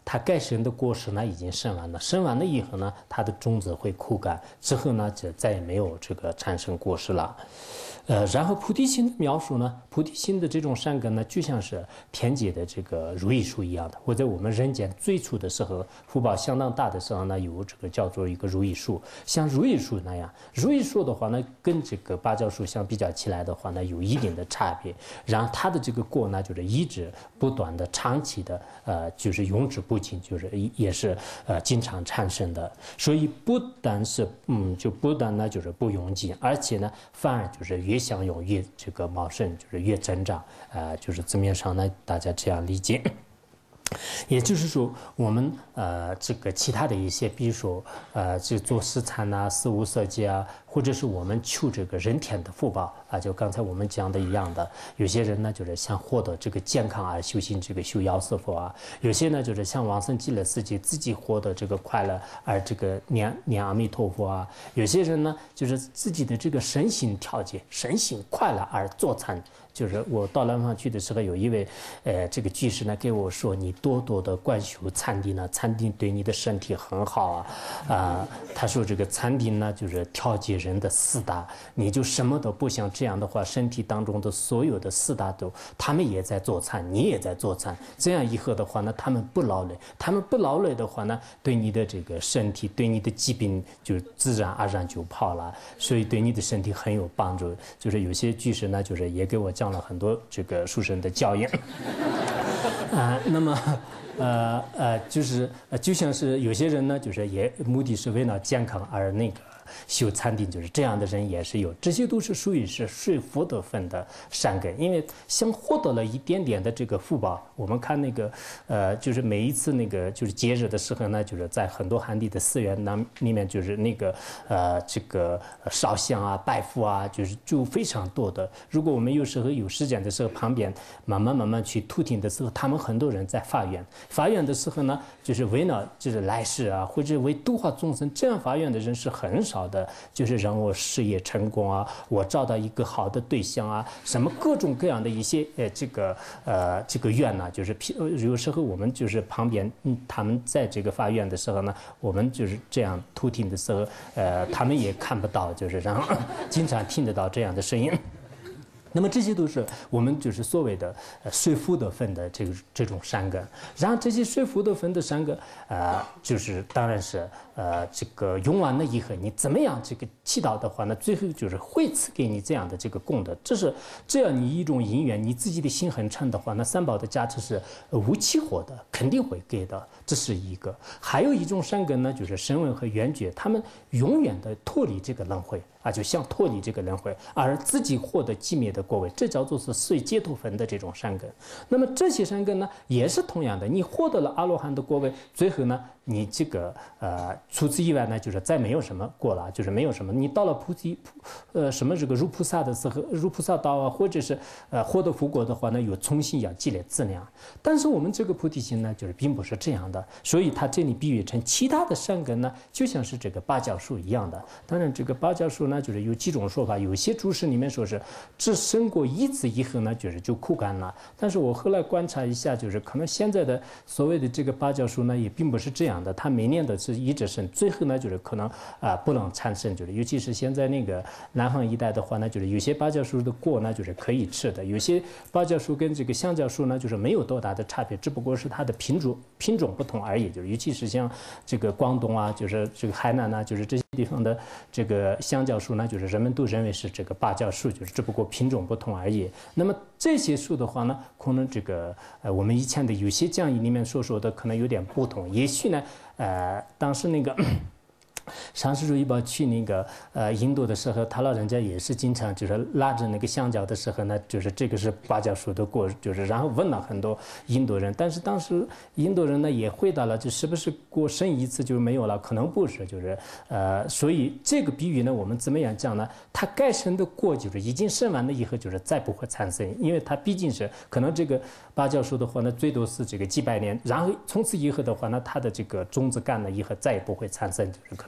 它该生的果实呢已经生完了，生完了以后呢，它的种子会枯干，之后呢就再也没有这个产生果实了。呃，然后菩提心的描述呢，菩提心的这种善根呢，就像是田间的这个如意树一样的。或者我们人间最初的时候，福报相当大的时候呢，有这个叫做一个如意树，像如意树那样。如意树的话呢，跟这个芭蕉树相比较起来的话呢，有一定的差别。然后它的这个果呢，就是一直不断的、长期的，呃，就是永止不尽，就是也是呃经常产生的。所以不单是嗯，就不单呢就是不用尽，而且呢，反而就是越相用越这个茂盛，就是越增长。呃，就是字面上呢，大家这样理解。也就是说，我们呃这个其他的一些，比如说呃，这做食禅呐、事无色界啊，或者是我们求这个人天的福报啊，就刚才我们讲的一样的，有些人呢就是想获得这个健康而修行这个修药师佛啊，有些呢就是像往生极乐世界自己获得这个快乐而这个念念阿弥陀佛啊，有些人呢就是自己的这个身心调节、身心快乐而做禅。就是我到南方去的时候，有一位，呃，这个居士呢给我说，你多多的观修禅定呢，禅定对你的身体很好啊，啊、呃，他说这个禅定呢就是调节人的四大，你就什么都不想，这样的话，身体当中的所有的四大都，他们也在做禅，你也在做禅，这样以后的话呢，他们不劳累，他们不劳累的话呢，对你的这个身体，对你的疾病就自然而然就跑了，所以对你的身体很有帮助。就是有些居士呢，就是也给我讲了很多这个书生的教养，啊，那么，呃呃，就是呃，就像是有些人呢，就是也目的是为了健康而那个修禅定，就是这样的人也是有，这些都是属于是税福德分的善根，因为像获得了一点点的这个福报，我们看那个呃，就是每一次那个就是节日的时候呢，就是在很多汉地的寺院那里面，就是那个呃这个烧香啊、拜佛啊，就是就非常多的。如果我们有时候有时间的时候，旁边慢慢慢慢去图听的时候，他们很多人在发愿，发愿的时候呢，就是为了就是来世啊，或者为度化众生，这样发愿的人是很少。好的，就是让我事业成功啊，我找到一个好的对象啊，什么各种各样的一些呃这个呃这个愿呢，就是有时候我们就是旁边嗯他们在这个发愿的时候呢，我们就是这样图听的时候，呃他们也看不到，就是然后经常听得到这样的声音。那么这些都是我们就是所谓的呃税福德分的这个这种善根，然后这些税福德分的善根，呃，就是当然是呃这个用完了以后，你怎么样这个祈祷的话呢，最后就是会赐给你这样的这个功德，这是只要你一种因缘，你自己的心很诚的话，那三宝的加持是无期活的，肯定会给的，这是一个。还有一种善根呢，就是声闻和缘觉，他们永远的脱离这个轮回。啊，就像脱离这个轮回，而自己获得寂灭的果位，这叫做是随解脱分的这种善根。那么这些善根呢，也是同样的，你获得了阿罗汉的果位，最后呢，你这个呃，除此以外呢，就是再没有什么过了，就是没有什么。你到了菩提，呃，什么这个入菩萨的时候，入菩萨道啊，或者是呃获得福果的话呢，又重新要积累资粮。但是我们这个菩提心呢，就是并不是这样的，所以它这里比喻成其他的善根呢，就像是这个芭蕉树一样的。当然，这个芭蕉树呢。就是有几种说法，有些注释里面说是只生过一次以后呢，就是就枯干了。但是我后来观察一下，就是可能现在的所谓的这个芭蕉树呢，也并不是这样的，它每年都是一直生，最后呢就是可能啊、呃、不能产生，就是尤其是现在那个南方一带的话呢，就是有些芭蕉树的果呢就是可以吃的，有些芭蕉树跟这个香蕉树呢就是没有多大的差别，只不过是它的品种品种不同而已。就是尤其是像这个广东啊，就是这个海南啊，就是这些地方的这个香蕉树。树呢，就是人们都认为是这个芭蕉树，就是只不过品种不同而已。那么这些树的话呢，可能这个呃我们以前的有些讲义里面所说的可能有点不同。也许呢，呃，当时那个。上师主一宝去那个呃印度的时候，他老人家也是经常就是拉着那个香蕉的时候呢，就是这个是芭蕉树的果，就是然后问了很多印度人，但是当时印度人呢也回答了，就是不是果生一次就没有了？可能不是，就是呃，所以这个比喻呢，我们怎么样讲呢？它该生的果就是已经生完了以后，就是再不会产生，因为它毕竟是可能这个芭蕉树的话呢，最多是这个几百年，然后从此以后的话呢，它的这个种子干了以后再也不会产生，就是可能。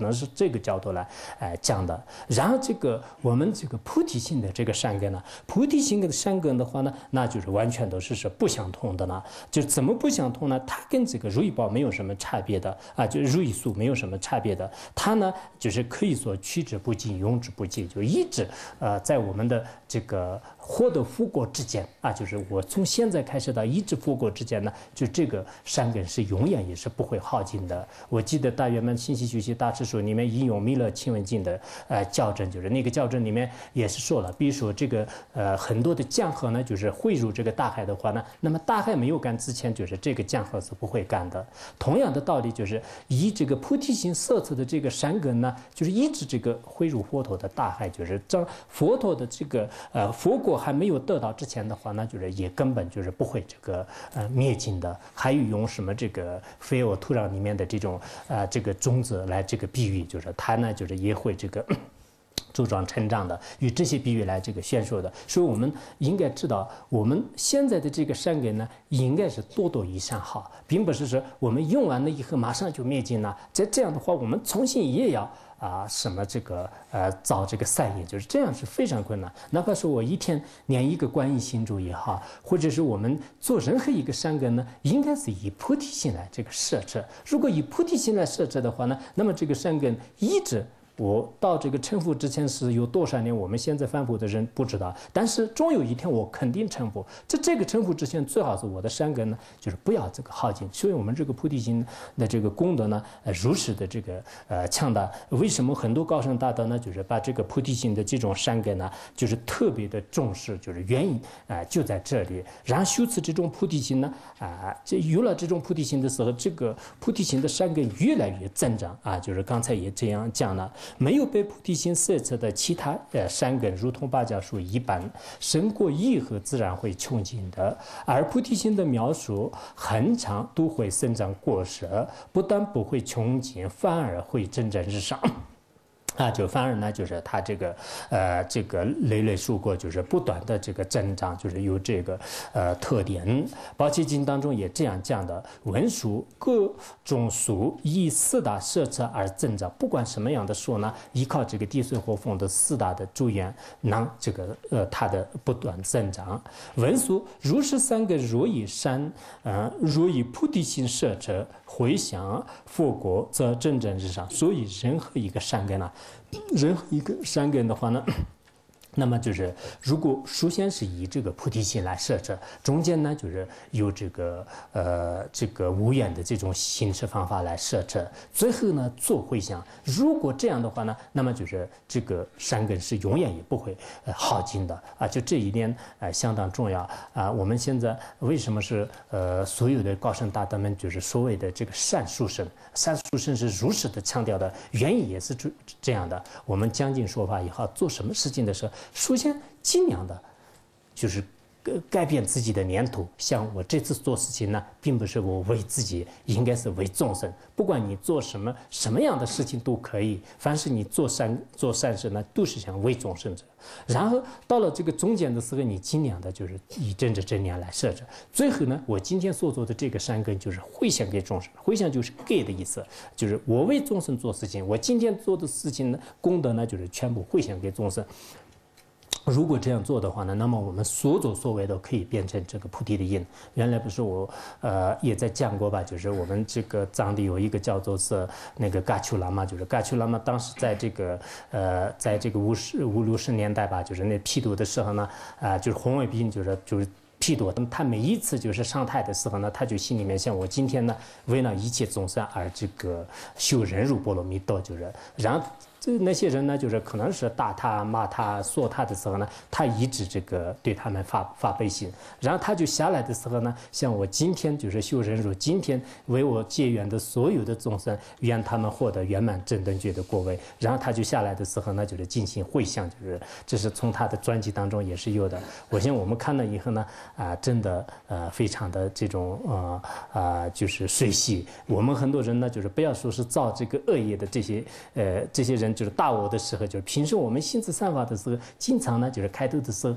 能是这个角度来呃讲的。然后这个我们这个菩提心的这个善根呢，菩提心的善根的话呢，那就是完全都是是不相同的呢。就怎么不相同呢？它跟这个如意宝没有什么差别的啊，就如意树没有什么差别的。它呢就是可以说趋之不尽，用之不竭，就一直呃在我们的这个获得福果之间啊，就是我从现在开始到一直福果之间呢，就这个善根是永远也是不会耗尽的。我记得大圆满信息学习大师书里面引用弥勒清文经的呃校正，就是那个校正里面也是说了，比如说这个呃很多的江河呢，就是汇入这个大海的话呢，那么大海没有干之前，就是这个江河是不会干的。同样的道理，就是以这个菩提心色测的这个善根呢，就是一直这个汇入佛陀的大海，就是这佛陀的这个呃佛果还没有得到之前的话呢，就是也根本就是不会这个呃灭尽的。还有用什么这个非欧土壤里面的这种呃这个种子来这个比喻，就是它呢就是也会这个茁壮成长的，与这些比喻来这个宣说的。所以我们应该知道，我们现在的这个善根呢，应该是多多益善好，并不是说我们用完了以后马上就灭尽了。在这样的话，我们重新也要啊什么这个呃造这个善业，就是这样是非常困难。哪怕说我一天念一个观音心咒也好，或者是我们做任何一个善根呢，应该是以菩提心来这个设置。如果以菩提心来设置的话呢，那么这个善根一直。我到这个成佛之前是有多少年，我们现在凡夫的人不知道，但是终有一天我肯定成佛。在这个成佛之前，最好是我的善根呢，就是不要这个耗尽。所以我们这个菩提心的这个功德呢，呃，如实的这个呃强大。为什么很多高僧大德呢，就是把这个菩提心的这种善根呢，就是特别的重视，就是原因啊、呃、就在这里。然后修持这种菩提心呢，啊、呃，这有了这种菩提心的时候，这个菩提心的善根越来越增长啊，就是刚才也这样讲了。没有被菩提心摄持的其他呃善根，如同芭蕉树一般，生过义后自然会穷尽的。而菩提心的苗树很长，都会生长果实，不但不会穷尽，反而会蒸蒸日上。啊，就反而呢，就是它这个呃，这个累累树果就是不断的这个增长，就是有这个呃特点。宝积经当中也这样讲的：文殊各种树以四大摄持而增长，不管什么样的树呢，依靠这个地水火风的四大的助缘，让这个呃它的不断增长。文殊如是三个若以善，呃，若以菩提心摄持回向佛果，则蒸蒸日上。所以任何一个善根呢。任何一个善根的话呢，那么就是如果首先是以这个菩提心来设置，中间呢就是有这个呃这个无缘的这种行持方法来设置，最后呢做回向。如果这样的话呢，那么就是这个善根是永远也不会呃耗尽的啊，就这一点呃相当重要啊。我们现在为什么是呃所有的高僧大德们就是所谓的这个善殊胜，善殊胜是如实的强调的原因也是这这样的。我们将近说法也好，做什么事情的时候，首先尽量的，就是改变自己的念头。像我这次做事情呢，并不是我为自己，应该是为众生。不管你做什么什么样的事情都可以，凡是你做善做善事呢，都是想为众生者。然后到了这个中间的时候，你尽量的就是以正知正念来设置。最后呢，我今天所做的这个善根就是回向给众生，回向就是给的意思，就是我为众生做事情，我今天做的事情呢，功德呢就是全部回向给众生。如果这样做的话呢，那么我们所作所为都可以变成这个菩提的因。原来不是我呃也在讲过吧，就是我们这个藏地有一个叫做是那个噶丘喇嘛，就是噶丘喇嘛当时在这个呃在这个五十五六十年代吧，就是那剃度的时候呢，啊、呃、就是红卫兵就是就是。剃度，那么他每一次就是上台的时候呢，他就心里面想：我今天呢，为了一切众生而这个修忍辱波罗蜜多，就是，然后这那些人呢，就是可能是打他、骂他、说他的时候呢，他一直这个对他们发发悲心，然后他就下来的时候呢，像我今天就是修忍辱，今天为我结缘的所有的众生，愿他们获得圆满正等觉的果位，然后他就下来的时候呢，就是进行回向，就是这是从他的专辑当中也是有的。我想我们看了以后呢。啊，真的呃，非常的这种呃啊，就是随喜。我们很多人呢，就是不要说是造这个恶业的这些呃这些人，就是大我的时候，就是平时我们心智散发的时候，经常呢就是开头的时候。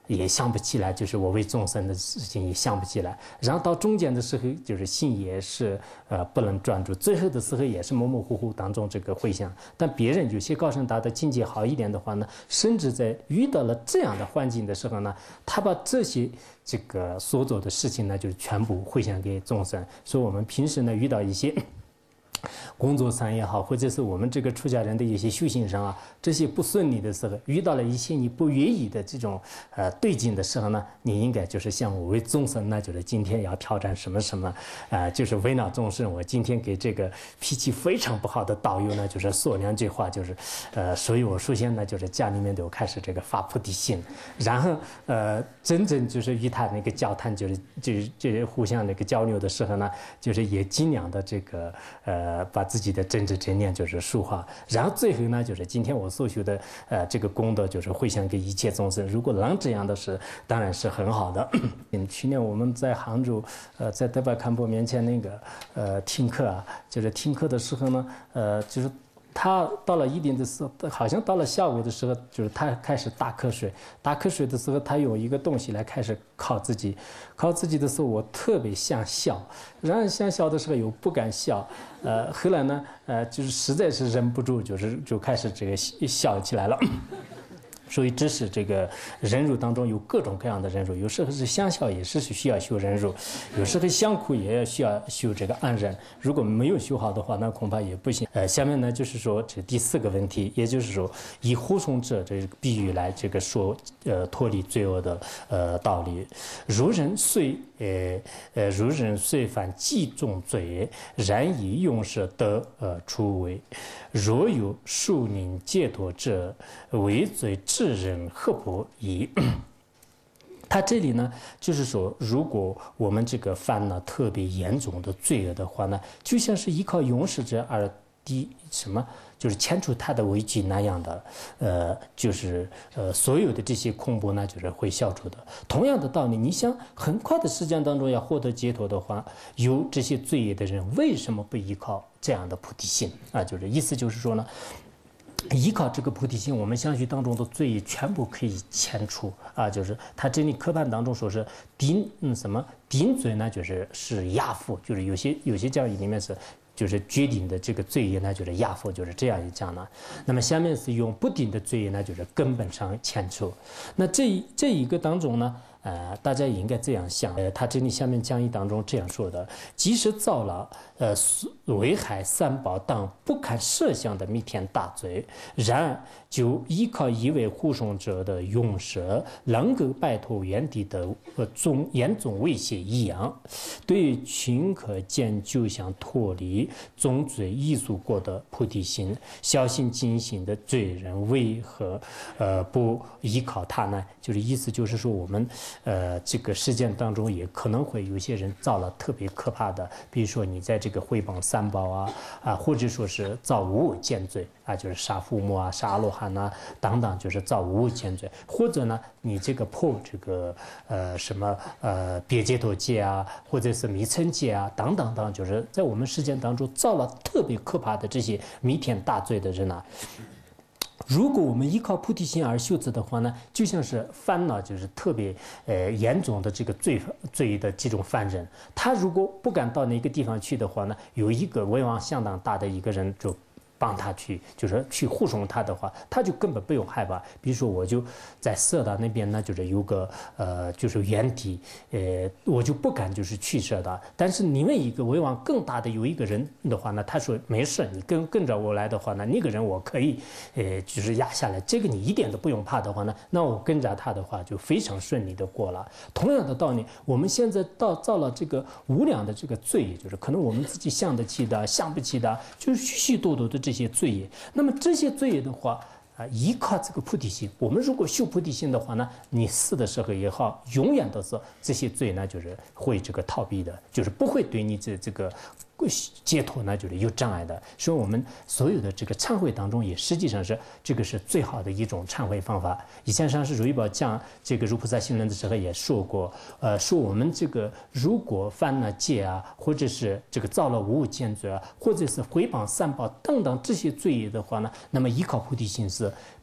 也想不起来，就是我为众生的事情也想不起来。然后到中间的时候，就是心也是呃不能专注，最后的时候也是模模糊糊当中这个回想。但别人有些高僧大德境界好一点的话呢，甚至在遇到了这样的环境的时候呢，他把这些这个所做的事情呢，就是全部回向给众生。所以我们平时呢遇到一些工作上也好，或者是我们这个出家人的一些修行上啊，这些不顺利的时候，遇到了一些你不愿意的这种呃对境的时候呢，你应该就是像我为众生呢，就是今天要挑战什么什么，啊、呃，就是为了众生，我今天给这个脾气非常不好的导游呢，就是说两句话，就是呃，所以我首先呢，就是家里面都开始这个发菩提心，然后呃，真正就是与他那个交谈，就是就是就是互相那个交流的时候呢，就是也尽量的这个呃。呃，把自己的真知真念就是抒化，然后最后呢，就是今天我所修的呃这个功德，就是回向给一切众生。如果能这样的是，当然是很好的。嗯，去年我们在杭州，呃，在德巴堪波面前那个呃听课啊，就是听课的时候呢，呃，就是。他到了一定的时候，好像到了下午的时候，就是他开始打瞌睡。打瞌睡的时候，他用一个东西来开始靠自己，靠自己的时候，我特别想笑，然后想笑的时候又不敢笑。呃，后来呢，呃，就是实在是忍不住，就是就开始这个笑起来了。所以这是这个忍辱当中有各种各样的忍辱，有时候是想笑也是需要修忍辱，有时候想哭也要需要修这个安忍。如果没有修好的话，那恐怕也不行。呃，下面呢就是说这第四个问题，也就是说以护送者这个比喻来这个说呃脱离罪恶的呃道理。如人虽呃呃如人虽犯极重罪，然以用舍得呃除为。若有树林解脱者，为罪之人何不疑？他这里呢，就是说，如果我们这个犯了特别严重的罪恶的话呢，就像是依靠勇士者而抵什么，就是牵出他的危机那样的，呃，就是呃，所有的这些恐怖呢，就是会消除的。同样的道理，你想很快的时间当中要获得解脱的话，有这些罪业的人为什么不依靠这样的菩提心啊？就是意思就是说呢。依靠这个菩提心，我们相续当中的罪业全部可以遣除啊！就是他这里科判当中说是顶嗯什么顶罪呢？就是是压负，就是有些有些教义里面是就是决定的这个罪业呢，就是压负，就是这样一讲呢。那么下面是用不定的罪业呢，就是根本上遣除。那这这一个当中呢？呃，大家也应该这样想。呃，他这里下面讲义当中这样说的：即使造了呃危害三宝当不堪设想的弥天大罪，然而就依靠一位护送者的勇舍，能够摆脱原地的呃重严重威胁一样，对群可见就想脱离重罪艺术过的菩提心，小心警醒的罪人为何呃不依靠他呢？就是意思就是说我们。呃，这个事件当中也可能会有些人造了特别可怕的，比如说你在这个毁谤三宝啊啊，或者说是造无恶见罪啊，就是杀父母啊、杀阿罗汉呐等等，就是造无恶见罪，或者呢，你这个破这个呃什么呃别解脱戒啊，或者是迷嗔戒啊等等等，就是在我们事件当中造了特别可怕的这些弥天大罪的人啊。如果我们依靠菩提心而修持的话呢，就像是烦恼就是特别呃严重的这个罪罪的这种犯人，他如果不敢到哪个地方去的话呢，有一个威望相当大的一个人就帮他去，就是去护送他的话，他就根本不用害怕。比如说，我就在色达那边呢，就是有个呃，就是原地，呃，我就不敢就是去色达。但是另外一个威望更大的有一个人的话呢，他说没事，你跟跟着我来的话呢，那个人我可以，呃，就是压下来，这个你一点都不用怕的话呢，那我跟着他的话就非常顺利的过了。同样的道理，我们现在到造了这个无量的这个罪，就是可能我们自己想得起的、想不起的，就是许许多多的这些罪业。那么这些罪业的话啊，依靠这个菩提心，我们如果修菩提心的话呢，你死的时候也好，永远都是这些罪呢，就是会这个逃避的，就是不会对你这这个解脱呢，就是有障碍的。所以我们所有的这个忏悔当中，也实际上是这个是最好的一种忏悔方法。以前上师如意宝讲这个如菩萨行论的时候也说过，呃，说我们这个如果犯了戒啊，或者是这个造了无误见罪啊，或者是毁谤三宝等等这些罪业的话呢，那么依靠菩提心是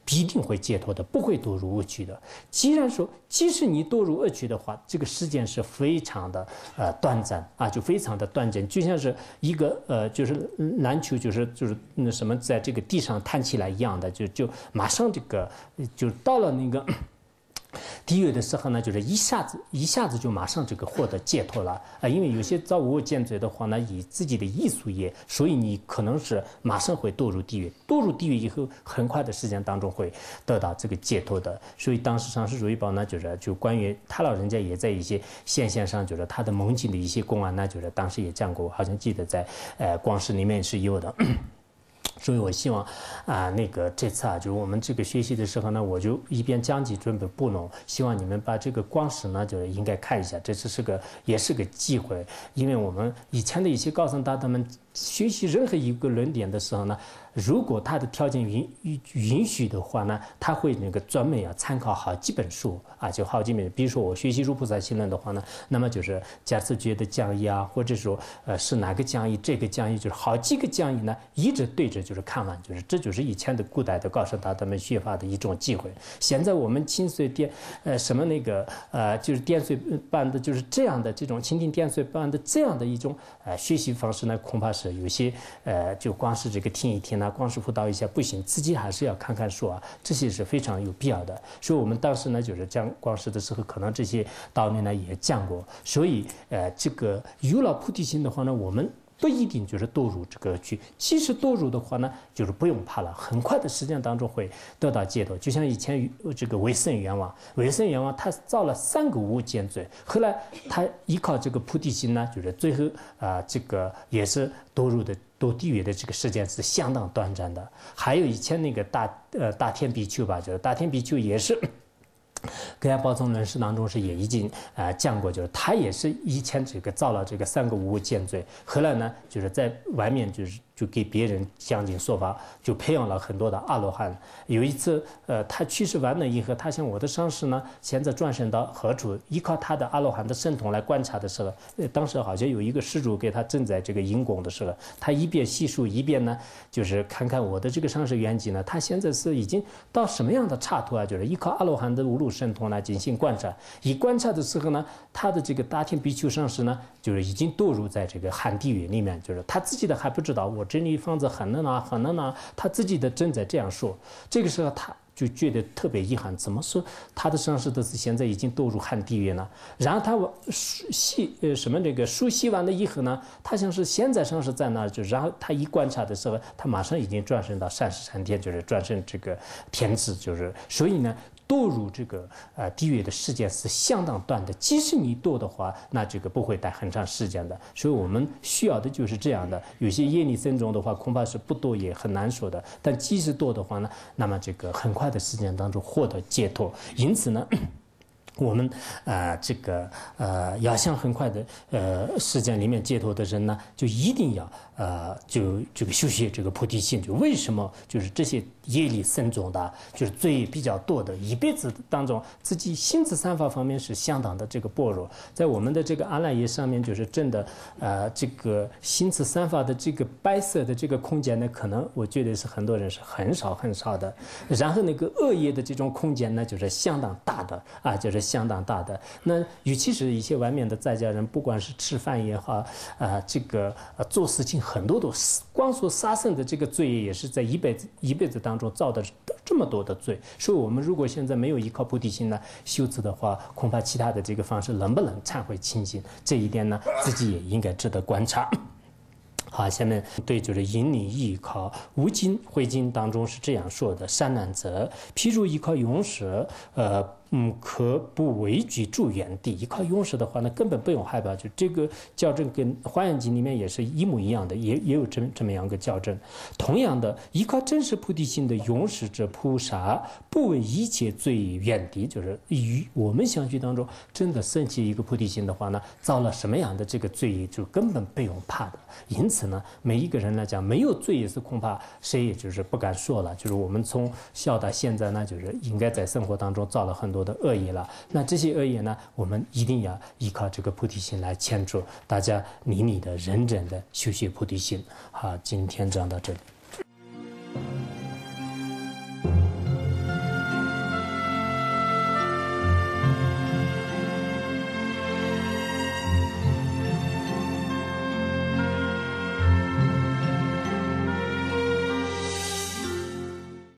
必定会解脱的，不会堕入恶趣的。既然说，即使你堕入恶趣的话，这个时间是非常的呃短暂啊，就非常的短暂，就像是一个呃，就是篮球，就是就是那什么，在这个地上弹起来一样的，就就马上这个就到了那个。地狱的时候呢，就是一下子一下子就马上这个获得解脱了啊！因为有些造无间罪的话呢，以自己的艺术业，所以你可能是马上会堕入地狱，堕入地狱以后，很快的时间当中会得到这个解脱的。所以当时上师如意宝呢，就是就关于他老人家也在一些现象上，就是他的梦境的一些公案呢，就是当时也讲过，好像记得在呃光师里面是有的。所以我希望啊、呃，那个这次啊，就是我们这个学习的时候呢，我就一边讲解准备布农，希望你们把这个光史呢，就是应该看一下，这次是个也是个机会，因为我们以前的一些高僧大德们学习任何一个论点的时候呢，如果他的条件允允许的话呢，他会那个专门要参考好几本书啊，就好几本，比如说我学习如菩萨行论的话呢，那么就是假设觉得讲义啊，或者说呃是哪个讲义，这个讲义就是好几个讲义呢，一直对着就是看完，就是这就是以前的古代的高僧大德们学法的一种机会。现在我们清水电呃什么那个呃就是电水班的，就是这样的这种蜻蜓电水班的这样的一种呃学习方式呢，恐怕是有些呃就光是这个听一听啊，光是辅导一下不行，自己还是要看看书啊，这些是非常有必要的。所以我们当时呢就是讲光师的时候，可能这些道理呢也讲过。所以呃这个有了菩提心的话呢，我们不一定就是堕入这个去，即使堕入的话呢，就是不用怕了，很快的时间当中会得到解脱。就像以前这个韦圣阎王，韦圣阎王他造了三个无间罪，后来他依靠这个菩提心呢，就是最后啊、呃、这个也是堕入的堕地狱的这个时间是相当短暂的。还有以前那个大呃大天比丘吧，就是大天比丘也是。格亚宝藏论师当中是也已经呃讲过，就是他也是以前这个造了这个三个无间罪，后来呢就是在外面就是就给别人讲经说法，就培养了很多的阿罗汉。有一次呃他去世完了以后，他想我的上师呢现在转生到何处，依靠他的阿罗汉的神通来观察的时候，呃当时好像有一个施主给他正在这个引供的时候，他一边细数一边呢就是看看我的这个上师圆寂呢，他现在是已经到什么样的刹土啊，就是依靠阿罗汉的无路神通来进行观察。一观察的时候呢，他的这个大天比丘上师呢，就是已经堕入在这个寒地狱里面，就是他自己的还不知道，我这里房子很冷啊，很冷啊，他自己的正在这样说。这个时候他就觉得特别遗憾，怎么说他的上师都是现在已经堕入寒地狱呢？然后他细呃什么那个梳洗完了以后呢，他像是现在上师在那儿，就然后他一观察的时候，他马上已经转生到三十三天，就是转生这个天子，就是所以呢。堕入这个呃地狱的时间是相当短的，即使你堕的话，那这个不会待很长时间的。所以我们需要的就是这样的。有些业力深重的话，恐怕是不堕也很难说的。但即使堕的话呢，那么这个很快的时间当中获得解脱。因此呢。我们啊、呃，这个呃，要想很快的呃时间里面解脱的人呢，就一定要呃，就这个修习这个菩提心。就为什么就是这些业力深重的，就是罪比较多的，一辈子当中自己心智三法方面是相当的这个般若，在我们的这个阿赖耶上面，就是真的呃，这个心智三法的这个白色的这个空间呢，可能我觉得是很多人是很少很少的。然后那个恶业的这种空间呢，就是相当大的啊，就是。相当大的。那尤其是一些外面的在家人，不管是吃饭也好，啊、呃，这个呃做事情很多都光说杀生的这个罪业，也是在一辈子一辈子当中造的这么多的罪。所以，我们如果现在没有依靠菩提心呢修持的话，恐怕其他的这个方式能不能忏悔清净，这一点呢，自己也应该值得观察。好，下面对就是引你依靠无尽慧经当中是这样说的：善男者，譬如依靠勇士，呃。嗯，可不畏惧住原地。依靠勇士的话呢，根本不用害怕。就这个校正跟《华严经》里面也是一模一样的，也也有这么这么样个校正。同样的，依靠真实菩提心的勇士者菩萨，不为一切罪远敌。就是与我们相续当中真的升起一个菩提心的话呢，造了什么样的这个罪业，就根本不用怕的。因此呢，每一个人来讲，没有罪业是恐怕谁也就是不敢说了。就是我们从小到现在呢，就是应该在生活当中造了很多的恶业了，那这些恶业呢，我们一定要依靠这个菩提心来牵住，大家你你的认真的修学菩提心。好，今天讲到这里。